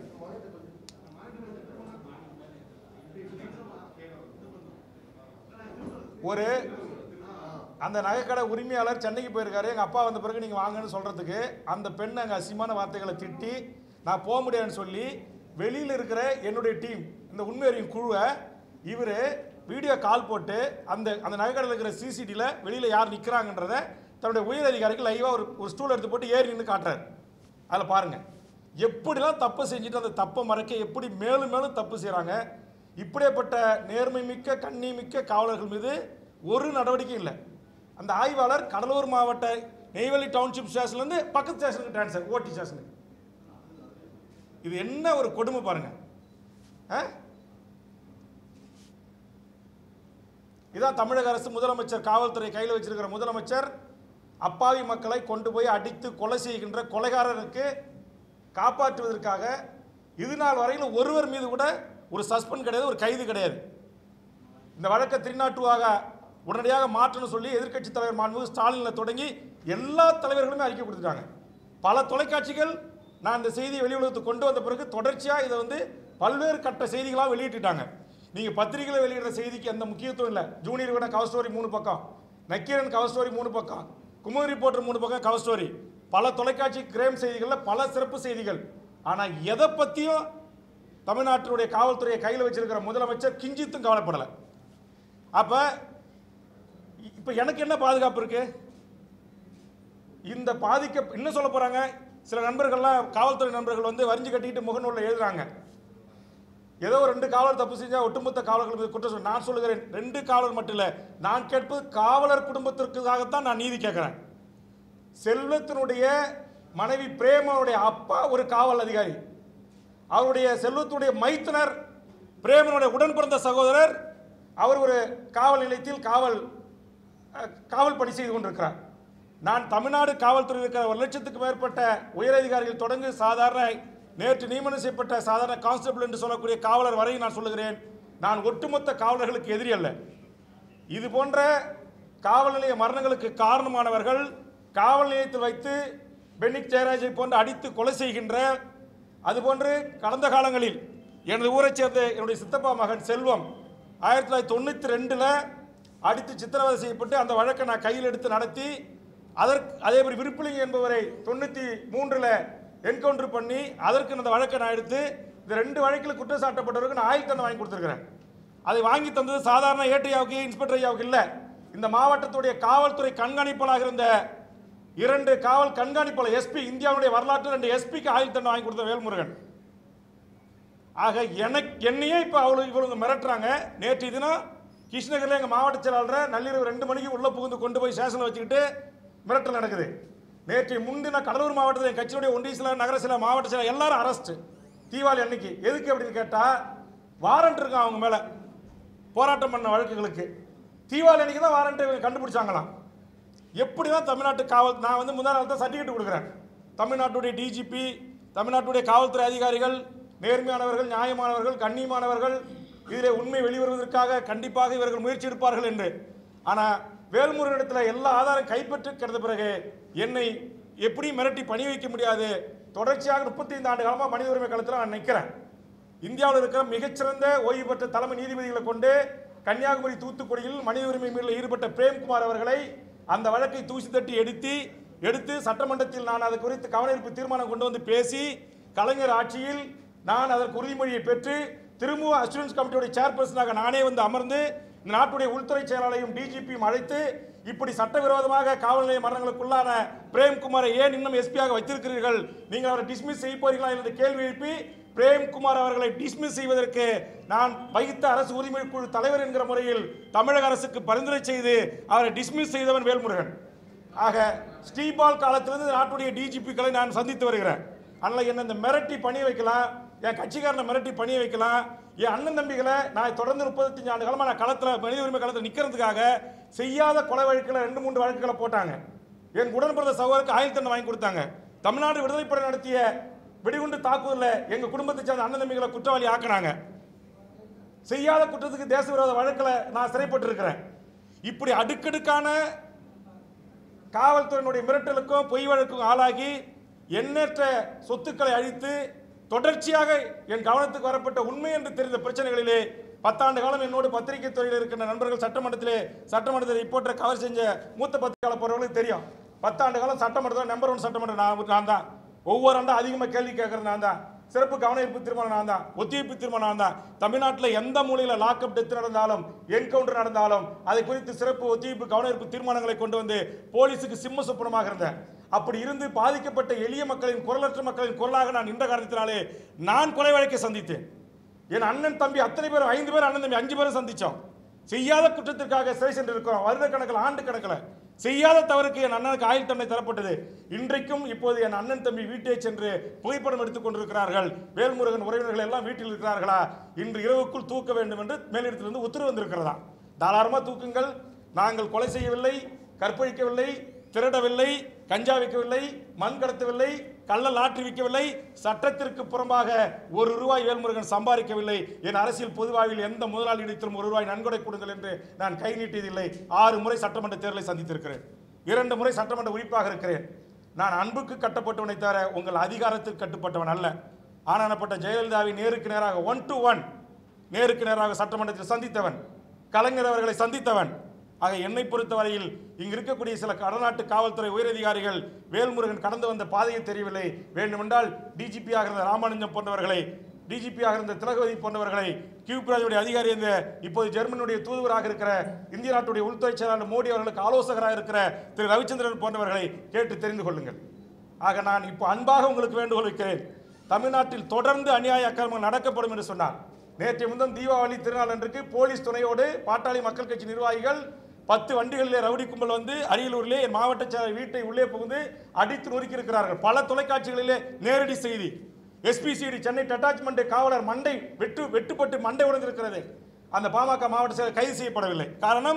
ஒரு அந்த நகைக்கடை உரிமையாளர் சென்னைக்கு போயிருக்காரு. எங்கள் அப்பா வந்த பிறகு நீங்கள் வாங்கன்னு சொல்கிறதுக்கு அந்த பெண் அங்கே அசிங்கமான வார்த்தைகளை திட்டி நான் போக முடியாதுன்னு சொல்லி வெளியில் இருக்கிற என்னுடைய டீம் இந்த உண்மையறியும் குழுவை இவர் வீடியோ கால் போட்டு அந்த அந்த நகைக்கடையில் இருக்கிற சிசிடியில் வெளியில் யார் நிற்கிறாங்கன்றத தன்னுடைய உயர் அதிகாரிக்கு லைவாக ஒரு ஸ்டூல் எடுத்து போட்டு ஏறி நின்று காட்டுறாரு. அதில் பாருங்கள் எப்படிலாம் தப்பு செஞ்சுட்டு அந்த தப்பை மறைக்க எப்படி மேலும் மேலும் தப்பு செய்கிறாங்க. இப்படிப்பட்ட நேர்மை மிக்க கண்ணி மிக்க காவலர்கள் மீது ஒரு நடவடிக்கையும் இல்லை. அந்த ஆய்வாளர் கடலூர் மாவட்ட நெய்வேலி டவுன்ஷிப் ஸ்டேஷன்லேருந்து பக்கத்து ஸ்டேஷனுக்கு டிரான்ஸ்ஃபர், ஓடி ஸ்டேஷனுக்கு. இது என்ன ஒரு கொடுமை பாருங்க. இதான் தமிழக அரசு முதலமைச்சர் காவல்துறை கையில் வச்சிருக்கிற முதலமைச்சர் அப்பாவி மக்களை கொண்டு போய் அடித்து கொலை செய்கின்ற கொலைகாரருக்கு காப்பாற்றுவதற்காக இது நாள் வரையில் ஒருவர் மீது கூட ஒரு சஸ்பெண்ட் கிடையாது, ஒரு கைது கிடையாது. இந்த வழக்கை 302 உடனடியாக மாற்றணும் சொல்லி எதிர்க்கட்சி தலைவர் மாண்புமிகு ஸ்டாலினில் தொடங்கி எல்லா தலைவர்களுமே அறிக்கை கொடுத்துட்டாங்க. பல தொலைக்காட்சிகள் நான் இந்த செய்தியை வெளி உலகத்துக்கு கொண்டு வந்த பிறகு தொடர்ச்சியாக இதை வந்து பல்வேறு கட்ட செய்திகளாக வெளியிட்டுட்டாங்க. நீங்கள் பத்திரிகையில் வெளியிடுற செய்திக்கு எந்த முக்கியத்துவம் இல்லை. ஜூனியர் விட கவர் ஸ்டோரி 3 பக்கம், நக்கீரன் கவர் ஸ்டோரி 3 பக்கம், குமுதி ரிப்போர்ட்டர் 3 பக்கம் கவர் ஸ்டோரி, பல தொலைக்காட்சி கிரைம் செய்திகளில் பல சிறப்பு செய்திகள். ஆனால் எதை பற்றியும் தமிழ்நாட்டினுடைய காவல்துறையை கையில் வச்சிருக்கிற முதலமைச்சர் கிஞ்சித்தும் கவலைப்படலை. அப்போ இப்போ எனக்கு என்ன பாதுகாப்பு இருக்கு? இந்த இன்னும் சொல்ல போகிறாங்க. சில நண்பர்கள்லாம் காவல்துறை நண்பர்கள் வந்து வரிஞ்சு கட்டிக்கிட்டு முகநூலில் எழுதுறாங்க. ஏதோ 2 காவலர் தப்பு செஞ்சால் ஒட்டுமொத்த காவலர்கள் மீது குற்றம். நான் சொல்லுகிறேன் 2 காவலர் மட்டும் இல்லை, நான் கேட்பது காவலர் குடும்பத்திற்காகத்தான் நான் நீதி கேட்குறேன். செல்வத்தினுடைய மனைவி பிரேமனுடைய அப்பா ஒரு காவல் அதிகாரி, அவருடைய செல்வத்துடைய மைத்துனர் பிரேமனுடைய உடன் பிறந்த சகோதரர் அவர் ஒரு காவல் நிலையத்தில் காவல் பணி செய்து கொண்டிருக்கிறார். நான் தமிழ்நாடு காவல்துறை இருக்கிற 1 லட்சத்துக்கு மேற்பட்ட உயரதிகாரிகள் தொடங்கி சாதாரண நேற்று நியமனம் செய்யப்பட்ட சாதாரண கான்ஸ்டபிள் என்று சொல்லக்கூடிய காவலர் வரை நான் சொல்லுகிறேன், நான் ஒட்டுமொத்த காவலர்களுக்கு எதிரி அல்ல. இது போன்ற காவல் நிலைய மரணங்களுக்கு காரணமானவர்கள் காவல் நிலையத்தில் வைத்து பென்னிக் ஜெயராஜை போன்று அடித்து கொலை செய்கின்ற, அதுபோன்று கடந்த காலங்களில் எனது ஊரைச் சேர்ந்த என்னுடைய சித்தப்பா மகன் செல்வம் 1992 அடித்து சித்திரவதை செய்யப்பட்டு அந்த வழக்கை நான் கையில் எடுத்து நடத்தி அதே மாதிரி விருப்புலிங்க என்பவரை 93 என்கவுண்டர் பண்ணி அதற்கு அந்த வழக்கை நான் எடுத்து இந்த 2 வழக்கில் குற்றம் சாட்டப்பட்டவருக்கு நான் ஆயுள் தண்டனை வாங்கி கொடுத்துருக்கிறேன். அதை வாங்கி தந்தது சாதாரண ஏட்டையாவுக்கு இன்ஸ்பெக்டர் ஐயாவுக்கு இல்லை, இந்த மாவட்டத்துடைய காவல்துறை கண்காணிப்பாளராக இருந்த 2 காவல் கண்காணிப்பாளர் எஸ்பி, இந்தியாவுடைய வரலாற்றில் 2 எஸ்பிக்கு ஆயுள் தண்டனை வாங்கி கொடுத்த வேல்முருகன். ஆக என்னையே இப்போ இவங்க மிரட்டுறாங்க. நேற்று தினம் கிருஷ்ணகிரியில் எங்கள் மாவட்ட செயலாளரை நள்ளிரவு 2 மணிக்கு உள்ளே புகுந்து கொண்டு போய் ஸ்டேஷனில் வச்சுக்கிட்டு மிரட்டல் நடக்குது. நேற்று முன்தின கடலூர் மாவட்டத்தில் என் கட்சியுடைய ஒன்றிய செயலர், நகர செயலர், மாவட்ட செயலர் எல்லாரும் அரெஸ்ட் தீபாவளி அன்னைக்கு. எதுக்கு அப்படின்னு கேட்டால் வாரண்ட் இருக்கான் அவங்க மேலே போராட்டம் பண்ண வழக்குகளுக்கு. தீபாவளி அன்னைக்கு தான் வாரண்ட்டை கண்டுபிடிச்சாங்களாம். எப்படி தான் தமிழ்நாட்டு காவல், நான் வந்து முதல் நாள் தான் சர்டிஃபிகேட் கொடுக்குறேன். தமிழ்நாட்டுடைய டிஜிபி, தமிழ்நாட்டுடைய காவல்துறை அதிகாரிகள் நேர்மையானவர்கள், நியாயமானவர்கள், கண்ணியமானவர்கள், இதிலே உண்மை வெளிவருவதற்காக கண்டிப்பாக இவர்கள் முயற்சி எடுப்பார்கள் என்று. ஆனால் வேல்முருகனிடத்தில் எல்லா ஆதாரம் கைப்பற்றி கிடந்த பிறகு என்னை எப்படி மிரட்டி பணி வைக்க முடியாது. தொடர்ச்சியாக 35 ஆண்டு காலமாக மனித உரிமை களத்தில் நான் நிற்கிறேன். இந்தியாவில் இருக்கிற மிகச்சிறந்த ஓய்வு பெற்ற தலைமை நீதிபதிகளை கொண்டு கன்னியாகுமரி, தூத்துக்குடியில் மனித உரிமை மீறலில் ஈடுபட்ட பிரேம்குமார் அவர்களை அந்த வழக்கை தூசி தட்டி எடுத்து சட்டமன்றத்தில் நான் அது குறித்து கவனஈர்ப்பு தீர்மானம் கொண்டு வந்து பேசி கலைஞர் ஆட்சியில் நான் அதற்கு உறுதிமொழியை பெற்று திரும்ப அசூரன்ஸ் கமிட்டியுடைய சேர்பர்சனாக நானே வந்து அமர்ந்து இந்த நாட்டுடைய உள்துறை செயலாளரையும் டிஜிபியும் அழைத்து இப்படி சட்டவிரோதமாக காவல் நிலைய மரணங்களுக்குள்ளான பிரேம்குமாரை ஏன் இன்னும் எஸ்பியாக வைத்திருக்கிறீர்கள், நீங்கள் அவரை டிஸ்மிஸ் செய்ய போறீங்களா என்று கேள்வி எழுப்பி பிரேம்குமார் அவர்களை டிஸ்மிஸ் செய்வதற்கு நான் வகித்த அரசு உரிமை குழு தலைவர் என்கிற முறையில் தமிழக அரசுக்கு பரிந்துரை செய்து அவரை டிஸ்மிஸ் செய்தவன் வேல்முருகன். ஆக ஸ்ரீபால் காலத்திலிருந்து நாட்டுடைய டிஜிபிக்களை நான் சந்தித்து வருகிறேன். அதனால் என்ன இந்த மிரட்டி பணி வைக்கலாம், என் கட்சிக்காரனை மிரட்டி பணிய வைக்கலாம், என் அண்ணன் தம்பிகளை நான் தொடர்ந்து 35 ஆண்டு காலமாக நான் களத்தில் மனித உரிமை களத்தில் நிற்கிறதுக்காக செய்யாத கொலை வழக்கில் 2-3 வழக்குகளை போட்டாங்க. என் உடன்பிறந்த சகோதரருக்கு ஆயுள் தண்டனை வாங்கி கொடுத்தாங்க. தமிழ்நாடு விடுதலைப்படை நடத்திய வெடிகுண்டு தாக்குதலில் எங்கள் குடும்பத்தை சேர்ந்த அண்ணன் தம்பிகளை குற்றவாளி ஆக்கினாங்க. செய்யாத குற்றத்துக்கு தேச விரோத வழக்கில் நான் சிறைப்பட்டு இருக்கிறேன். இப்படி அடுக்கடுக்கான காவல்துறையினுடைய மிரட்டலுக்கும் பொய் வழக்கும் ஆளாகி எண்ணற்ற சொத்துக்களை அழித்து தொடர்ச்சியாக என் கவனத்துக்கு வரப்பட்ட உண்மை என்று தெரிந்த பிரச்சனைகளிலே 10 ஆண்டு காலம் என்னோடு பத்திரிகை துறையில் இருக்கின்ற நண்பர்கள் சட்டமன்றத்தில் ரிப்போர்ட்டரை கவர் செஞ்ச மூத்த பத்திரிகையாளர் போறவங்களுக்கு தெரியும். 10 ஆண்டு காலம் சட்டமன்றத்தில் நம்பர் 1 சட்டமன்றம் நான் தான். ஒவ்வொரு ஆண்டும் அதிகமாக கேள்வி கேட்கறது நான் தான். சிறப்பு கவனஈர்ப்பு தீர்மானம் நான் தான். ஒத்திவைப்பு தீர்மானம் நான் தான். தமிழ்நாட்டில் எந்த மூலையில் லாக்அப் டெத் நடந்தாலும், என்கவுண்டர் நடந்தாலும் அதை குறித்து சிறப்பு ஒத்திவைப்பு கவனஈர்ப்பு தீர்மானங்களை கொண்டு வந்து போலீஸுக்கு சிம்ம சொப்பனமாக இருந்தேன். அப்படி இருந்து பாதிக்கப்பட்ட எளிய மக்களின், குரலற்ற மக்களின் குரலாக நான் நின்ற காரணத்தினாலே நான் கொலை வழக்கை சந்தித்தேன். என் அண்ணன் தம்பி அத்தனை பேரும் 5 பேர், அண்ணன் தம்பி 5 பேரும் சந்தித்தோம். செய்யாத குற்றத்திற்காக சிறை சென்று இருக்கிறோம். வருட கணக்கில், ஆண்டு கணக்கில் செய்யாத தவறுக்கு என் அண்ணனுக்கு ஆயுள் தண்டனை தரப்பட்டது. இன்றைக்கும் இப்போது என் அண்ணன் தம்பி வீட்டை சென்று புகைப்படம் எடுத்துக் கொண்டிருக்கிறார்கள். வேல்முருகன் உறவினர்கள் எல்லாம் வீட்டில் இருக்கிறார்களா, இன்று இரவுக்குள் தூக்க வேண்டும் என்று மேலிடத்திலிருந்து உத்தரவு வந்திருக்கிறதா. தாராளமாக தூக்குங்கள். நாங்கள் கொலை செய்யவில்லை, கற்பழிக்கவில்லை, திருடவில்லை, கஞ்சா விற்கவில்லை, மண் கடத்தவில்லை, கள்ள லாட்டரி விற்கவில்லை, சட்டத்திற்கு புறம்பாக ₹1 வேல்முருகன் சம்பாதிக்கவில்லை. என் அரசியல் பொதுவாழ்வில் எந்த முதலாளியிடத்திலும் ₹1 நன்கொடை கொடுங்கள் என்று நான் கை நீட்டியதில்லை. 6 முறை சட்டமன்ற தேர்தலை சந்தித்திருக்கிறேன். 2 முறை சட்டமன்ற உறுப்பினராக இருக்கிறேன். நான் அன்புக்கு கட்டப்பட்டவனை தவிர உங்கள் அதிகாரத்துக்கு கட்டுப்பட்டவன் அல்ல. ஆனானப்பட்ட ஜெயலலிதாவை நேருக்கு நேராக 1 to 1 நேருக்கு நேராக சட்டமன்றத்தில் சந்தித்தவன், கலைஞர் அவர்களை சந்தித்தவன். ஆக என்னை பொறுத்தவரையில் இங்கு இருக்கக்கூடிய சில கடநாட்டு காவல்துறை உயரதிகாரிகள் வேல்முருகன் கடந்து வந்த பாதையை தெரியவில்லை. வேண்டுமென்றால் டிஜிபியாக இருந்த ராமானுஜம் போன்றவர்களை, டிஜிபியாக இருந்த திலகவதி போன்றவர்களை, கியூபிராஜுடைய அதிகாரி இருந்த இப்போது ஜெர்மனுடைய தூதுவராக இருக்கிற இந்திய நாட்டுடைய உள்துறை செயலாளர் மோடி அவர்களுக்கு ஆலோசகராக இருக்கிற திரு ரவிச்சந்திரன் போன்றவர்களை கேட்டு தெரிந்து கொள்ளுங்கள். ஆக நான் இப்போ அன்பாக உங்களுக்கு வேண்டுகோள் வைக்கிறேன். தமிழ்நாட்டில் தொடர்ந்து அநியாய அக்கிரமங்கள் நடக்கப்படும் என்று சொன்னார். நேற்று முன்தினம் தீபாவளி திருநாள் அன்றைக்கு போலீஸ் துணையோடு பாட்டாளி மக்கள் கட்சி நிர்வாகிகள் 10 வண்டிகளிலே ரவுடி கும்பல் வந்து அரியலூரிலே என் மாவட்ட செயலர் வீட்டை உள்ளே புகுந்து அடித்து நொறுக்கி இருக்கிறார்கள். பல தொலைக்காட்சிகளிலே நேரடி செய்தி. எஸ்பிசிடி சென்னை அட்டாச்மெண்ட் காவலர் மண்டை வெட்டுப்பட்டு மண்டை உடைந்திருக்கிறது. அந்த பாமக மாவட்ட செயலர் கைது செய்யப்படவில்லை. காரணம்,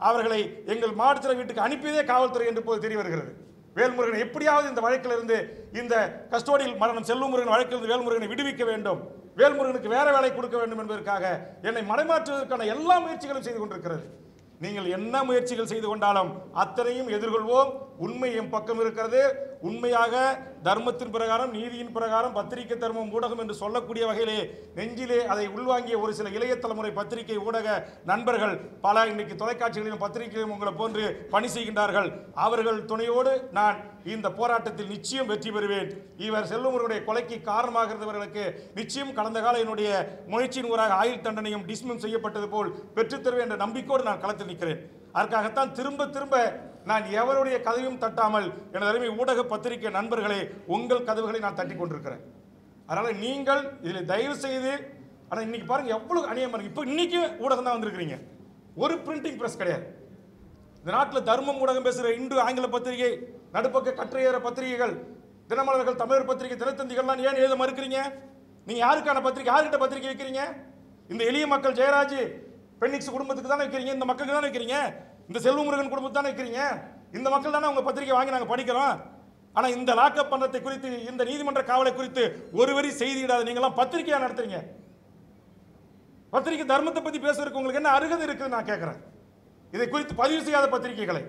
அவர்களை எங்கள் மாவட்ட வீட்டுக்கு அனுப்பியதே காவல்துறை என்று போது தெரிய வருகிறது. வேல்முருகன் எப்படியாவது இந்த வழக்கிலிருந்து, இந்த கஸ்டோடியில் மரணம் செல்வமுருகன் வழக்கிலிருந்து வேல்முருகனை விடுவிக்க வேண்டும், வேல்முருகனுக்கு வேற வேலை கொடுக்க வேண்டும் என்பதற்காக என்னை மடைமாற்றுவதற்கான எல்லா முயற்சிகளும் செய்து கொண்டிருக்கிறது. நீங்கள் என்ன முயற்சிகள் செய்து கொண்டாலும் அத்தனையும் எதிர்கொள்வோம். உண்மை என் பக்கம் இருக்கிறது. உண்மையாக தர்மத்தின் பிரகாரம், நீதியின் பிரகாரம், பத்திரிகை தர்மம் ஊடகம் என்று சொல்லக்கூடிய வகையிலே நெஞ்சிலே அதை உள்வாங்கிய ஒரு சில இளைய தலைமுறை பத்திரிகை ஊடக நண்பர்கள் பல இன்னைக்கு தொலைக்காட்சிகளிலும் பத்திரிகைகளிலும் உங்களை போன்று பணி செய்கின்றார்கள். அவர்கள் துணையோடு நான் இந்த போராட்டத்தில் நிச்சயம் வெற்றி பெறுவேன். இவர் செல்வமுருகனுடைய கொலைக்கு காரணமாக இருந்தவர்களுக்கு நிச்சயம் கடந்த கால என்னுடைய முயற்சியின் ஊராக ஆயுள் தண்டனையும் டிஸ்மிஸ் செய்யப்பட்டது போல் பெற்றுத்தருவேன் என்ற நம்பிக்கையோடு நான் களத்தில் நிற்கிறேன். அதற்காகத்தான் திரும்ப திரும்ப நான் எவருடைய கதவையும் தட்டாமல் எனது அருமை ஊடக பத்திரிகை நண்பர்களே, உங்கள் கதவுகளை நான் தட்டி கொண்டிருக்கிறேன். அதனால் நீங்கள் இதில் தயவு செய்து, ஆனால் இன்னைக்கு பாருங்க எவ்வளவு அநியாயம் பாருங்க. இப்போ இன்னைக்கு ஊடகம் தான் வந்திருக்கிறீங்க, ஒரு பிரிண்டிங் பிரஸ் கிடையாது. இந்த நாட்டில் தர்மம் ஊடகம் பேசுகிற இந்து ஆங்கில பத்திரிகை, நடுப்பக்க கற்றையேற பத்திரிகைகள், தினமலர்கள், தமிழர் பத்திரிகை, தினத்தந்திகள்லாம் ஏன் எழுத மறுக்கிறீங்க? நீங்க யாருக்கான பத்திரிகை, யார்கிட்ட பத்திரிகை வைக்கிறீங்க? இந்த எளிய மக்கள் ஜெயராஜ் பெண்ணிக்ஸ் குடும்பத்துக்கு தானே வைக்கிறீங்க, இந்த மக்களுக்கு தானே வைக்கிறீங்க, இந்த செல்வமுருகன் குடும்பத்துக்கு தானே வைக்கிறீங்க. இந்த மக்கள் தானே உங்க பத்திரிகை வாங்கி நாங்கள் படிக்கிறோம். ஆனால் இந்த லாக்அப் பண்றதை குறித்து, இந்த நீதிமன்ற காவலை குறித்து ஒரு வரி செய்தியிடாத நீங்களாம் பத்திரிகையா நடத்துறீங்க. பத்திரிகை தர்மத்தை பத்தி பேசுறதுக்கு உங்களுக்கு என்ன அருகதை இருக்குன்னு நான் கேட்கிறேன். இதை குறித்து பதிவு செய்யாத பத்திரிகைகளை,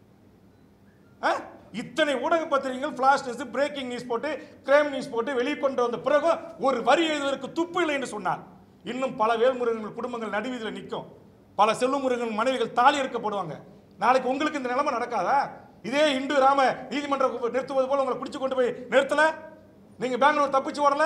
இத்தனை ஊடக பத்திரிகைகள் ஃபிளாஷ் நியூஸ், பிரேக்கிங் நியூஸ் போட்டு, கிரைம் நியூஸ் போட்டு வெளிக்கொண்டு வந்த பிறகு ஒரு வரி எழுதுவதற்கு துப்பு இல்லை என்று சொன்னார். இன்னும் பல வேல்முருகன் குடும்பங்கள் நடுவீதியில் நிற்கும், பல செல்வமுருகன் மனைவிகள் தாலி எடுக்கப்படுவாங்க. நாளைக்கு உங்களுக்கு இந்த நிலைமை நடக்காதா? இதே இந்து ராம நீதிமன்றம் நிறுத்துவது போல உங்களை பிடிச்சு கொண்டு போய் நிறுத்தல? நீங்க பெங்களூர் தப்பிச்சு வரல?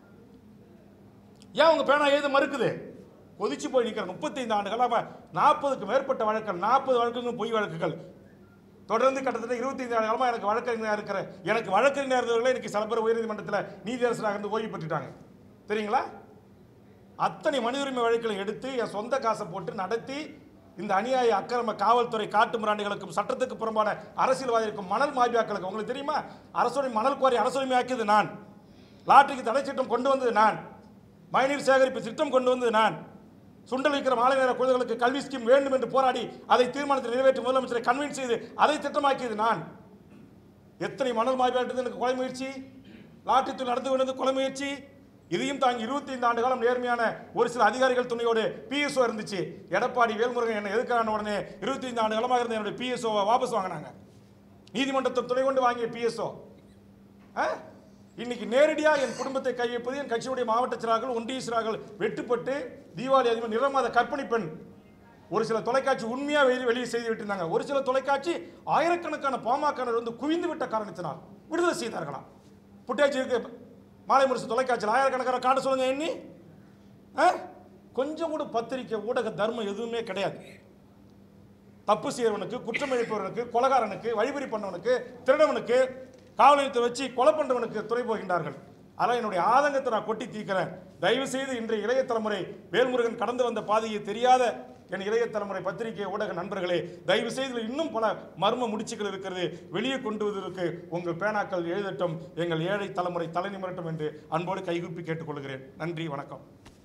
ஏன் உங்க பேனா எழுத மறுக்குது? கொதிச்சு போய் நிற்கிற 35 ஆண்டு காலமா 40க்கு மேற்பட்ட வழக்குகள், 40 வழக்குகள் பொய் வழக்குகள் தொடர்ந்து கிட்டத்தட்ட 25 ஆண்டு காலமா எனக்கு வழக்கறிஞராக இருக்கிற, எனக்கு வழக்கறிஞர் இருந்தவர்களே இன்னைக்கு சில பேர் உயர்நீதிமன்றத்தில் நீதியரசராக இருந்து ஓய்வு பெற்றுட்டாங்க தெரியுங்களா? அத்தனை மனித உரிமை வழக்குகளை எடுத்து என் சொந்த காசை போட்டு நடத்தி இந்த அநியாய அக்கிரம காவல்துறை காட்டு மிராண்டிகளுக்கும் சட்டத்துக்கு புறம்பான அரசியல்வாதிகளுக்கும் மணல் மாபியாக்களுக்கும், உங்களுக்கு தெரியுமா, அரசுடைய மணல் குவாரி அரசுரிமையாக்கியது நான், லாட்டரிக்கு தடை சட்டம் கொண்டு வந்தது நான், மழைநீர் சேகரிப்பு திட்டம் கொண்டு வந்தது நான், சுண்டல் வைக்கிற மாலை நேர குழந்தைகளுக்கு கல்வி ஸ்கீம் வேண்டும் என்று போராடி அதை தீர்மானத்தை நிறைவேற்றி முதலமைச்சரை கன்வின்ஸ் செய்து அதை திட்டமாக்கியது நான். எத்தனை மணல் மாபியாட்டு எனக்கு கொலை முயற்சி, லாட்டரி தொழில் நடந்து கொண்டது கொலை முயற்சி. இதையும் தாங்கி 25 ஆண்டு காலம் நேர்மையான ஒரு சில அதிகாரிகள் துணையோடு பிஎஸ்ஓ இருந்துச்சு. எடப்பாடி வேல்முருகன் என்னை எதுக்கான உடனே 25 ஆண்டு காலமாக இருந்த என்னுடைய பிஎஸ்ஓவை வாபஸ் வாங்கினாங்க. நீதிமன்றத்தை துணை கொண்டு வாங்கிய பிஎஸ்ஓ இன்னைக்கு நேரடியாக என் குடும்பத்தை கையெழுப்பது, என் கட்சியுடைய மாவட்ட செயலாளர்கள், ஒன்றிய செயலாளர்கள் வெட்டுப்பட்டு தீபாவளி அதிபர் நிறமாத கற்பனை பெண் ஒரு சில தொலைக்காட்சி உண்மையா வெளியே செய்து விட்டிருந்தாங்க. ஒரு சில தொலைக்காட்சி ஆயிரக்கணக்கான பாமகனர் வந்து குவிந்து விட்ட காரணத்தினால் விடுதலை செய்தார்களாம். புட்டேஜ் இருக்கு மாலை முரசு தொலைக்காட்சியில் ஆயிரக்கணக்கான காட்ட சொல்லுங்க. எண்ணி கொஞ்சம் கூட பத்திரிகை ஊடக தர்மம் எதுவுமே கிடையாது. தப்பு செய்யறவனுக்கு, குற்றம் இழைப்பவனுக்கு, கொலகாரனுக்கு, வழிபறி பண்ணவனுக்கு, திருடவனுக்கு, காவல் நிலையத்தை வச்சு கொலை பண்றவனுக்கு துறை போகின்றார்கள். அதனால் என்னுடைய ஆதங்கத்தை நான் கொட்டி தீர்க்கிறேன். தயவு செய்து இன்றைய இளைய தலைமுறை வேல்முருகன் கடந்து வந்த பாதையை தெரியாத என் இளைய தலைமுறை பத்திரிகை ஊடக நண்பர்களே, தயவு செய்து இன்னும் பல மர்ம முடிச்சுகள் இருக்கிறது, வெளியே கொண்டு வருவதற்கு உங்கள் பேனாக்கள் எழுதட்டும், எங்கள் ஏழை தலைமுறை தலை நிமிரட்டும் என்று அன்போடு கைகூப்பி கேட்டுக்கொள்கிறேன். நன்றி, வணக்கம்.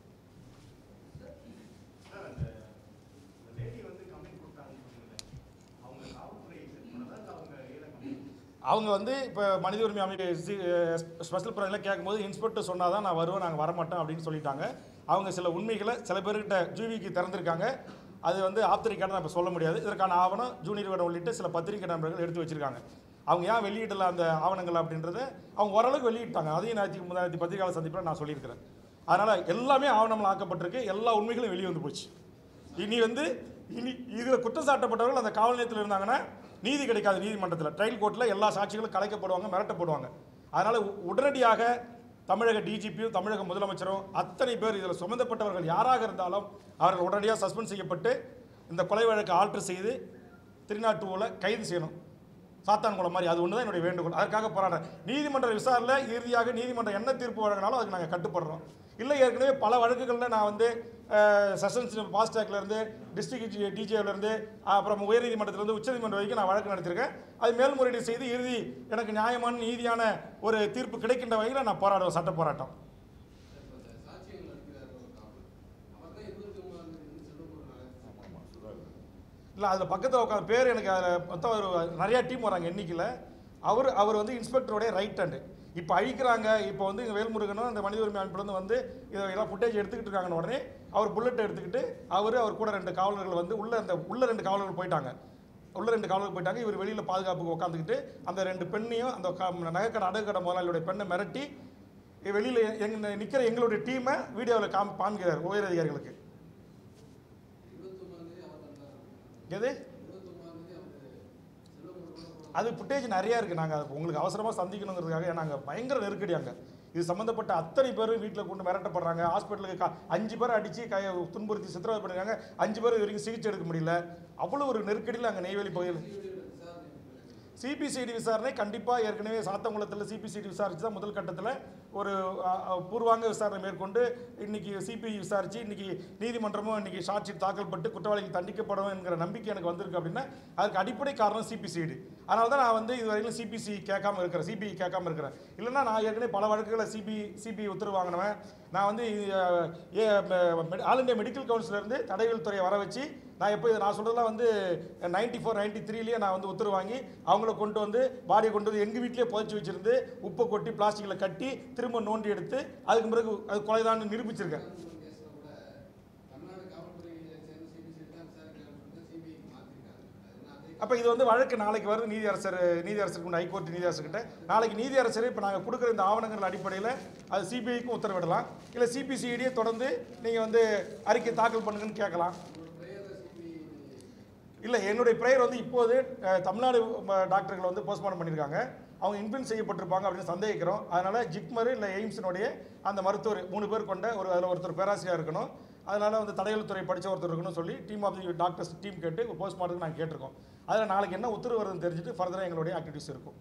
அவங்க வந்து இப்போ மனித உரிமை அமைப்பு ஸ்பெஷல் ப்ராஜெக்டில் கேட்கும்போது இன்ஸ்பெக்டர் சொன்னால் தான் நான் வருவேன், நாங்கள் வரமாட்டோம் அப்படின்னு சொல்லிட்டாங்க. அவங்க சில உண்மைகளை சில பேர்கிட்ட ஜூவிக்கு திறந்திருக்காங்க. அது வந்து ஆப்தரிக்கான இப்போ சொல்ல முடியாது. இதற்கான ஆவணம் ஜூனியர் விட உள்ளிட்டு சில பத்திரிகை நண்பர்கள் எடுத்து வச்சிருக்காங்க. அவங்க ஏன் வெளியிடல அந்த ஆவணங்கள் அப்படின்றத அவங்க ஓரளவுக்கு வெளியிட்டாங்க. அதையும் நேற்று பத்திரிகையாளர் சந்திப்பில் நான் சொல்லியிருக்கிறேன். அதனால் எல்லாமே ஆவணங்கள் ஆக்கப்பட்டிருக்கு, எல்லா உண்மைகளும் வெளியே வந்து போச்சு. இனி இதில் குற்றம் சாட்டப்பட்டவர்கள் அந்த காவல் நிலையத்தில் இருந்தாங்கன்னா நீதி கிடைக்காது. நீதிமன்றத்தில் ட்ரையல் கோர்ட்டில் எல்லா சாட்சிகளும் கலைக்கப்படுவாங்க, மிரட்டப்படுவாங்க. அதனால் உடனடியாக தமிழக டிஜிபியும் தமிழக முதலமைச்சரும் அத்தனை பேர் இதில் சுமந்தப்பட்டவர்கள் யாராக இருந்தாலும் அவர்கள் உடனடியாக சஸ்பெண்ட் செய்யப்பட்டு இந்த கொலை வழக்கை ஆல்டர் செய்து 302 கைது செய்யணும். சாத்தான்குளம் மாதிரி. அது ஒன்று தான் என்னுடைய வேண்டுகோள். அதற்காக போராடுறேன். நீதிமன்ற விசாரணையில் இறுதியாக நீதிமன்றம் என்ன தீர்ப்பு வழங்கினாலும் அதுக்கு நாங்கள் கட்டுப்படுறோம். இல்லை ஏற்கனவே பல வழக்குகளில் நான் வந்து செஷன்ஸ் ஃபாஸ்ட்ராக்லேருந்து டிஸ்ட்ரிக்ட் டிஜிஏலேருந்து அப்புறம் உயர்நீதிமன்றத்திலேருந்து உச்சநீதிமன்றம் வரைக்கும் நான் வழக்கு நடத்திருக்கேன். அது மேல்முறையீடு செய்து இறுதி எனக்கு நியாயமான நீதியான ஒரு தீர்ப்பு கிடைக்கின்ற வகையில் நான் போராடுவேன், சட்ட போராட்டம். இல்லை அதில் பக்கத்தில் உட்காந்து பேர் எனக்கு அதில் மொத்தம் ஒரு நிறையா டீம் வராங்க எண்ணிக்கையில். அவர் வந்து இன்ஸ்பெக்டருடைய ரைட் ஹேண்டு. இப்போ அழிக்கிறாங்க. இப்போ வந்து இங்கே வேல்முருகனும் இந்த மனித உரிமை அமைப்புலேருந்து வந்து இதெல்லாம் ஃபுட்டேஜ் எடுத்துக்கிட்டு இருக்காங்கன்னு உடனே அவர் புல்லட்டை எடுத்துக்கிட்டு அவர் கூட 2 காவலர்கள் வந்து உள்ள 2 காவலர்கள் போயிட்டாங்க. உள்ள 2 காவலர்கள் போயிட்டாங்க. இவர் வெளியில் பாதுகாப்புக்கு உட்காந்துக்கிட்டு அந்த 2 பெண்ணையும் அந்த நகைக்கடை அடகுக்கடை முதலாளியுடைய பெண்ணை மிரட்டி வெளியில் நிற்கிற எங்களுடைய டீமை வீடியோவில் காண்கிறார் உயர் அதிகாரிகளுக்கு. எது அது ஃபுட்டேஜ் நிறையா இருக்குது. நாங்கள் உங்களுக்கு அவசரமாக சந்திக்கணுங்கிறதுக்காக நாங்கள் பயங்கர நெருக்கடி. அங்கே இது சம்மந்தப்பட்ட அத்தனை பேரும் வீட்டில் கொண்டு மிரட்டப்படுறாங்க. ஹாஸ்பிட்டலுக்கு 5 பேரை அடித்து துன்புறுத்தி சித்திரவதை பண்ணிருக்காங்க. 5 பேர் வரைக்கும் சிகிச்சை எடுக்க முடியல. அவ்வளோ ஒரு நெருக்கடியில் அங்கே நெய்வேலி பகுதியில் சிபிசிஐடி விசாரணை கண்டிப்பாக ஏற்கனவே சாத்தங்குளத்தில் சிபிசிஐடி விசாரித்து தான் முதல் கட்டத்தில் ஒரு பூர்வாங்க விசாரணை மேற்கொண்டு இன்றைக்கி சிபிஐ விசாரித்து இன்றைக்கி நீதிமன்றமும் இன்றைக்கி ஷார்ட் ஷீட் தாக்கல் பட்டு குற்றவாளிகள் தண்டிக்கப்படும் என்கிற நம்பிக்கை எனக்கு வந்திருக்கு. அப்படின்னா அதுக்கு அடிப்படை காரணம் சிபிசிஐடி. அதனால தான் நான் வந்து இதுவரையிலும் சிபிஐ கேட்காம இருக்கிறேன். இல்லைன்னா நான் ஏற்கனவே பல வழக்குகளை சிபிஐ உத்தரவு வாங்கினவன். நான் வந்து ஆல் இந்தியா மெடிக்கல் கவுன்சிலேருந்து தடயவியல் துறையை வர வச்சு நான் சொல்கிறதெல்லாம் வந்து 94, 93 நான் வந்து உத்தரவு வாங்கி அவங்கள கொண்டு வந்து பாடியை கொண்டு வந்து எங்கள் வீட்டிலே புதைச்சி வச்சுருந்து உப்பை கொட்டி பிளாஸ்டிக்கில் கட்டி திரும்ப நோண்டி எடுத்து அதுக்கு பிறகு அது கொலைதான் நிரூபிச்சிருக்கேன். அப்போ இது வந்து வழக்கு நாளைக்கு வருது நீதியரசருக்கு ஹைகோர்ட் நீதியரசர்கிட்ட. நாளைக்கு நீதியரசர் இப்போ நாங்கள் கொடுக்குற இந்த ஆவணங்கள் அடிப்படையில் அது சிபிஐக்கும் உத்தரவிடலாம். இல்லை சிபிசிஐடியை தொடர்ந்து நீங்கள் வந்து அறிக்கை தாக்கல் பண்ணுங்கன்னு கேட்கலாம். இல்லை என்னுடைய ப்ரேயர் வந்து இப்போது தமிழ்நாடு டாக்டர்கள் வந்து போஸ்ட்மார்ட்டம் பண்ணியிருக்காங்க. அவங்க இன்ஃப்ளூயன்ஸ் செய்யப்பட்டிருப்பாங்க அப்படின்னு சந்தேகிக்கிறோம். அதனால் ஜிப்மர் இல்லை எய்ம்ஸினுடைய அந்த மருத்துவர் 3 பேர் கொண்ட அதில் ஒருத்தர் பேராசிரியர் இருக்கணும். அதனால் வந்து தடயவியல் துறை படித்த ஒருத்தர் இருக்கணும்னு சொல்லி team of the doctors team கேட்டு போஸ்ட்மார்ட்டத்துக்கு நாங்கள் கேட்டிருக்கோம். அதில் நாளைக்கு என்ன உத்தரவு வருதுன்னு தெரிஞ்சுட்டு ஃபர்தராக எங்களுடைய ஆக்டிவிட்டிஸ் இருக்கும்.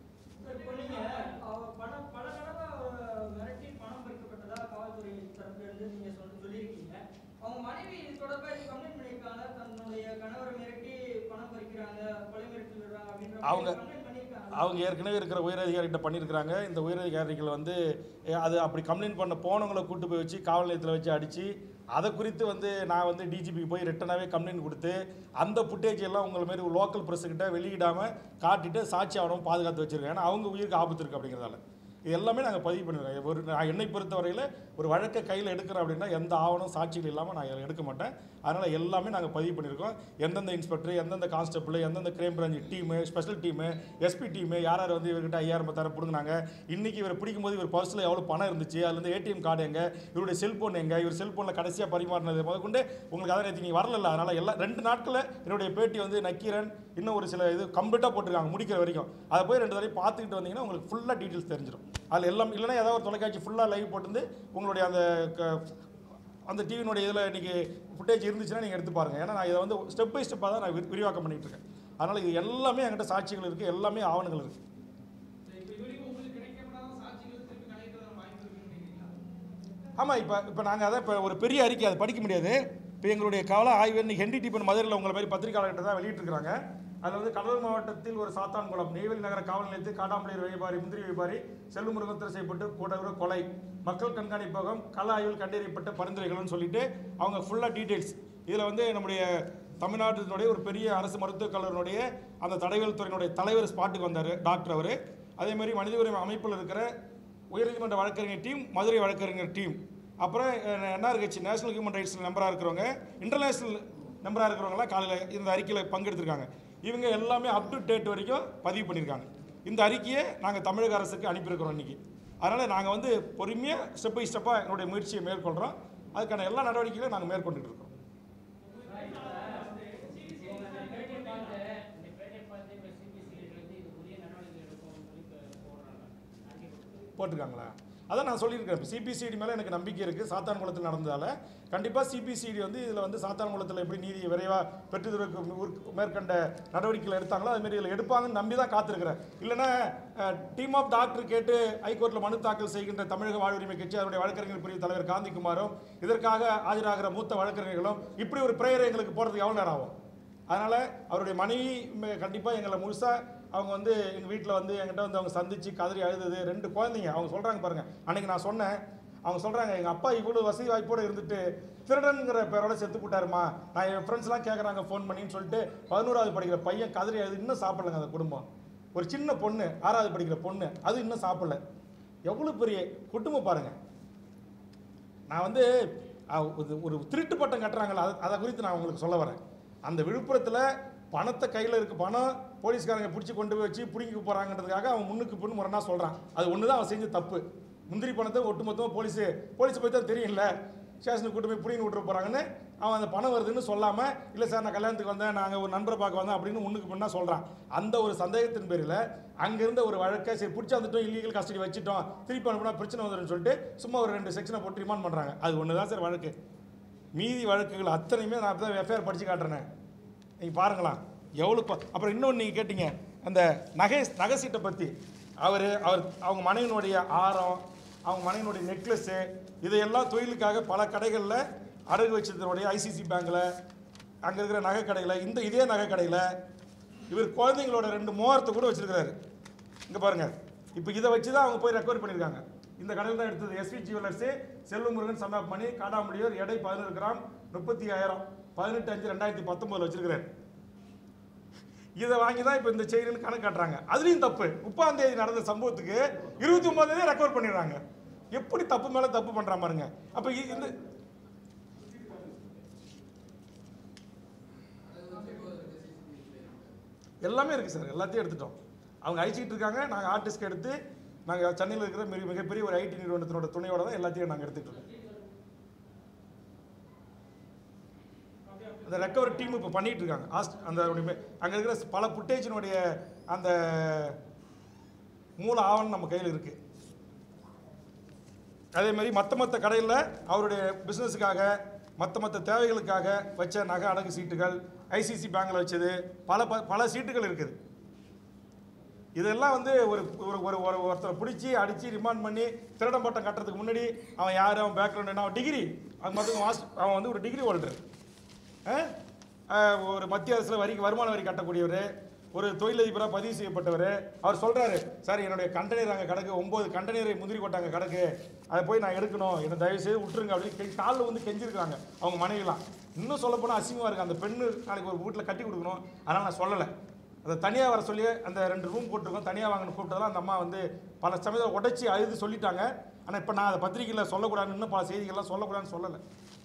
அவங்க ஏற்கனவே இருக்கிற உயரதிகாரிகிட்ட பண்ணியிருக்கிறாங்க. இந்த உயரதிகாரிகள் வந்து அது அப்படி கம்ப்ளைண்ட் பண்ண போனவங்களை கூட்டு போய் வச்சு காவல் நிலையத்தில் வச்சு அடித்து அதை குறித்து வந்து நான் வந்து டிஜிபிக்கு போய் ரிட்டனாகவே கம்ப்ளைண்ட் கொடுத்து அந்த ஃபுட்டேஜ் எல்லாம் உங்களை மாரி லோக்கல் ப்ரெஸ்ஸுக்கிட்ட வெளியிடாமல் காட்டிட்டு சாட்சி ஆவணம் பாதுகாத்து வச்சுருக்கேன். ஏன்னா அவங்க உயிருக்கு ஆபத்து இருக்குது அப்படிங்கிறதால இது எல்லாமே நாங்கள் பதிவு பண்ணிடுறோம். என்னை பொறுத்த வரையில் ஒரு வழக்கை கையில் எடுக்கிறோம் அப்படின்னா எந்த ஆவணம் சாட்சிகள் இல்லாமல் நான் எடுக்க மாட்டேன். அதனால் எல்லாமே நாங்கள் பதிவு பண்ணியிருக்கோம். எந்தெந்த இன்ஸ்பெக்டர், எந்தெந்த கான்ஸ்டபிள், எந்தெந்த crime branch team, special team, SP team யார் வந்து இவர்கிட்ட 5000 10,000 பிடுங்கினாங்க. இன்றைக்கி இவர் பிடிக்கும்போது இவர் பர்ஸில் எவ்வளோ பணம் இருந்துச்சு, அதுலேருந்து ஏடிஎம் கார்டு எங்கே, இவருடைய செல்ஃபோன் எங்கே, இவர் செல்ஃபோனில் கடைசியாக பரிமாறினது முதற்கொண்டு உங்களுக்கு அதான் நேற்று நீங்கள் வரல. அதனால் எல்லாம் 2 நாட்களில் என்னுடைய பேட்டி வந்து நக்கீரன் இன்னும் ஒரு சில இது கம்ப்ளீட்டாக போட்டிருக்காங்க முடிக்கிற வரைக்கும். அதை போய் 2 தடவை பார்த்துக்கிட்டு வந்தீங்கன்னா உங்களுக்கு ஃபுல்லாக டீட்டெயில்ஸ் தெரிஞ்சிடும். அதில் எல்லாம் இல்லைன்னா ஏதாவது ஒரு தொலைக்காட்சி ஃபுல்லாக லைவ் போட்டு உங்களுடைய அந்த டிவியினுடைய இதில் இன்றைக்கி ஃபுட்டேஜ் இருந்துச்சுன்னா நீங்கள் எடுத்து பாருங்கள். ஏன்னா நான் இதை வந்து ஸ்டெப் பை ஸ்டெப்பாக தான் நான் விரிவாக்கம் பண்ணிகிட்டு இருக்கேன். அதனால் இது எல்லாமே என்கிட்ட சாட்சிகள் இருக்குது, எல்லாமே ஆவணங்கள் இருக்குது. ஆமாம், இப்போ நாங்கள் அதான் இப்போ ஒரு பெரிய அறிக்கை அதை படிக்க முடியாது. இப்போ எங்களுடைய கால ஆய்வு இன்னைக்கு ஹென்ரி டிபன் மதுரையில் உங்களை மாதிரி பத்திரிகையாளர்கிட்ட தான் வெளியிட்டிருக்கிறாங்க. அதில் வந்து கடலூர் மாவட்டத்தில் ஒரு சாத்தான்குளம் நெய்வேலி நகர காவல் நிலையத்தில் காட்டாம்பளியர் வியாபாரி முந்திரி வியாபாரி செல்வமுருகத்தில் செய்யப்பட்டு கூடவர கொலை, மக்கள் கண்காணிப்பகம் கள ஆய்வில் கண்டறியப்பட்ட பரிந்துரைகள்னு சொல்லிட்டு அவங்க ஃபுல்லாக டீட்டெயில்ஸ் இதில் வந்து நம்முடைய தமிழ்நாட்டினுடைய ஒரு பெரிய அரசு மருத்துவக் கல்லூரியினுடைய அந்த தடயவியல் துறையினுடைய தலைவர் ஸ்பாட்டுக்கு வந்தார் டாக்டர் அவர். அதேமாதிரி மனித உரிமை அமைப்பில் இருக்கிற உயர்நீதிமன்ற வழக்கறிஞர் டீம், மதுரை வழக்கறிஞர் டீம், அப்புறம் என்ஆர்ஹெச் நேஷனல் ஹியூமன் ரைட்ஸ் மெம்பராக இருக்கிறவங்க, இன்டர்நேஷ்னல் மெம்பராக இருக்கிறவங்களாம் காலையில் இந்த அறிக்கையில் பங்கெடுத்திருக்காங்க. இவங்க எல்லாமே அப் டு டேட் வரைக்கும் பதிவு பண்ணியிருக்காங்க. இந்த அறிக்கையை நாங்கள் தமிழக அரசுக்கு அனுப்பியிருக்கிறோம் இன்றைக்கி. அதனால் நாங்கள் வந்து பொறுமையாக ஸ்டெப் பை ஸ்டெப்பாக எங்களுடைய முயற்சியை மேற்கொள்கிறோம். அதுக்கான எல்லா நடவடிக்கைகளும் நாங்கள் மேற்கொண்டுட்டு இருக்கோம். போட்டிருக்காங்களா? அதான் நான் சொல்லியிருக்கேன். இப்போ சிபிசிஐடி மேலே எனக்கு நம்பிக்கை இருக்குது. சாத்தான்குளத்தில் நடந்ததால் கண்டிப்பாக சிபிசிஐடி வந்து இதில் வந்து சாத்தான்குளத்தில் எப்படி நீதியை விரைவாக பெற்றுதற்கு மேற்கண்ட நடவடிக்கைகள் எடுத்தாங்களோ அதுமாரி இதில் எடுப்பாங்கன்னு நம்பி தான் காத்திருக்கிறேன். இல்லைன்னா டீம் ஆஃப் டாக்டர் கேட்டு ஹைகோர்ட்டில் மனு தாக்கல் செய்கின்ற தமிழக வாழ்வுரிமை கட்சி அதனுடைய வழக்கறிஞர் பிரிவு தலைவர் காந்திகுமாரும் இதற்காக ஆஜராகிற மூத்த வழக்கறிஞர்களும் இப்படி ஒரு பிரேயரை எங்களுக்கு போகிறதுக்கு எவ்வளோ நேரம் ஆகும்? அதனால் அவருடைய மனைவி கண்டிப்பாக எங்களை முழுசாக அவங்க வந்து எங்கள் வீட்டில் வந்து என்கிட்ட வந்து அவங்க சந்தித்து கதறி அழுதது. 2 குழந்தைங்க அவங்க சொல்கிறாங்க பாருங்கள். அன்றைக்கி நான் சொன்னேன் அவங்க சொல்கிறாங்க, எங்கள் அப்பா இவ்வளோ வசதி வாய்ப்போடு இருந்துட்டு திருடனுங்கிற பேரோட செத்து போட்டாருமா. நான் என் ஃப்ரெண்ட்ஸ்லாம் கேட்குறாங்க ஃபோன் பண்ணின்னு சொல்லிட்டு 11வது படிக்கிற பையன் கதறி அது இன்னும் சாப்பிடலங்க. அந்த குடும்பம் ஒரு சின்ன பொண்ணு 6வது படிக்கிற பொண்ணு அது இன்னும் சாப்பிடல. எவ்வளோ பெரிய குடும்பம் பாருங்கள். நான் வந்து ஒரு திருட்டு பட்டம் கட்டுறாங்களா, அதை குறித்து நான் உங்களுக்கு சொல்ல வரேன். அந்த விழுப்புரத்தில் பணத்தை கையில் இருக்க பணம் போலீஸ்காரங்க பிடிச்சி கொண்டு போய் வச்சு பிடிங்கி போகிறாங்கன்றதுக்காக அவன் முன்னுக்கு பின்னு முரணா சொல்கிறான். அது ஒன்று தான் அவன் செஞ்ச தப்பு. முந்திரி பணத்தை ஒட்டுமொத்தமாக போலீஸ் போய் தான் தெரியும்ல, ஸ்டேஷனுக்கு கூட்டு போய் பிடிங்கி விட்டுற போகிறாங்கன்னு அவன் அந்த பணம் வருதுன்னு சொல்லாமல், இல்லை சார் நான் கல்யாணத்துக்கு வந்தேன், நாங்கள் ஒரு நண்பரை பார்க்க வந்தேன் அப்படின்னு முன்னுக்கு பின்னா சொல்கிறான். அந்த ஒரு சந்தேகத்தின் பேரில் அங்கேருந்த ஒரு வழக்கை சரி பிடிச்சி வந்துட்டோம், இல்லீகல் கஸ்டடி வச்சுட்டோம், திருப்பி அனுப்பினா பிரச்சனை வந்துடும் சொல்லிட்டு சும்மா ஒரு 2 செக்ஷனை போட்டு ரிமாண்ட் பண்ணுறாங்க. அது ஒன்று தான் சார் வழக்கு. மீதி வழக்குகள் அத்தனையுமே நான் அப்போ தான் எஃப்ஐஆர் படித்து காட்டுறேன். நீங்கள் பாருங்களா எவ்வளோ. அப்புறம் இன்னொன்று நீங்கள் கேட்டீங்க அந்த நகை சீட்டை பற்றி. அவங்க மனைவினுடைய ஆரம், அவங்க மனைவினுடைய நெக்லஸ்ஸு இதையெல்லாம் தொழிலுக்காக பல கடைகளில் அடகு வச்சதனுடைய ஐசிசி பேங்கில் அங்கே இருக்கிற நகை கடையில் இதே நகை கடையில் இவர் குழந்தைங்களோட 2 மோதிரத்தை கூட வச்சுருக்கிறாரு. இங்கே பாருங்கள். இப்போ இதை வச்சு தான் அவங்க போய் ரெக்கவர் பண்ணியிருக்காங்க. இந்த கடையில் தான் எடுத்தது. SV jewellers, Selvamurugan son of Mani, Kadamudiyur, எடை 11 கிராம், 35,000, 18/5/2019 வச்சிருக்கிறார். இதை வாங்கி தான் இப்போ இந்த செயின்னு கணக்கு காட்டுறாங்க. அதுலேயும் தப்பு. 30ஆம் தேதி நடந்த சம்பவத்துக்கு 29ஆம் தேதி ரெக்கவர் பண்ணிடுறாங்க. எப்படி தப்பு மேலே தப்பு பண்ணுறா பாருங்க. அப்போ இந்த எல்லாமே இருக்குது சார். எல்லாத்தையும் எடுத்துட்டோம். அவங்க அழிச்சிக்கிட்டு இருக்காங்க. நாங்கள் ஆர்டிஸ்ட்க்கு எடுத்து நாங்கள் சென்னையில் இருக்கிற மிகப்பெரிய ஒரு ஐடி நிறுவனத்தினோட துணையோட தான் எல்லாத்தையும் நாங்கள் எடுத்துகிட்டு இருக்கோம். அந்த ரெக்கவரி டீம் இப்போ பண்ணிகிட்டு இருக்காங்க. அந்த அங்கே இருக்கிற பல புட்டேஜினுடைய அந்த மூல ஆவணம் நம்ம கையில் இருக்குது. அதேமாதிரி மற்ற கடையில் அவருடைய பிஸ்னஸுக்காக மற்ற தேவைகளுக்காக வச்ச நகை அடகு சீட்டுகள், ஐசிசி பேங்கில் வச்சது பல சீட்டுகள் இருக்குது. இதெல்லாம் வந்து ஒருத்தரை பிடிச்சி அடித்து ரிமாண்ட் பண்ணி திருடம் பட்டம் கட்டுறதுக்கு முன்னாடி அவன் யார், அவன் பேக்ரவுண்ட் என்ன, அவன் டிகிரி, அது மட்டும் அவன் வந்து ஒரு டிகிரி ஹோல்டர், ஒரு மத்திய அரசில் வருமான வரி கட்டக்கூடியவர், ஒரு தொழிலதிபராக பதிவு செய்யப்பட்டவர். அவர் சொல்கிறாரு, சார் என்னுடைய கண்டெய்னர் அங்கே கிடக்கு, 9 கண்டெய்னரை முந்திரி கொட்டாங்க கிடக்கு, அதை போய் நான் எடுக்கணும், என்னை தயவுசெய்து விட்டுருங்க அப்படின்னு காலில் வந்து கெஞ்சிருக்காங்க அவங்க மனைவிலாம். இன்னும் சொல்லப்போனால் அசிங்கமாக இருக்குது. அந்த பெண்ணு நாளைக்கு ஒரு வீட்டில் கட்டி கொடுக்கணும், அதனால் நான் சொல்லலை. அதை தனியாக வர சொல்லி அந்த 2 ரூம் போட்டிருக்கோம், தனியாக வாங்கணும் கூப்பிட்டதெல்லாம் அந்த அம்மா வந்து பல சமயத்தில் உடைச்சி அழுது சொல்லிட்டாங்க. ஆனால் இப்போ நான் அதை பத்திரிக்கையில் சொல்லக்கூடாதுன்னு, இன்னும் பல செய்திகள்லாம் சொல்லக்கூடாதுன்னு சொல்லலை.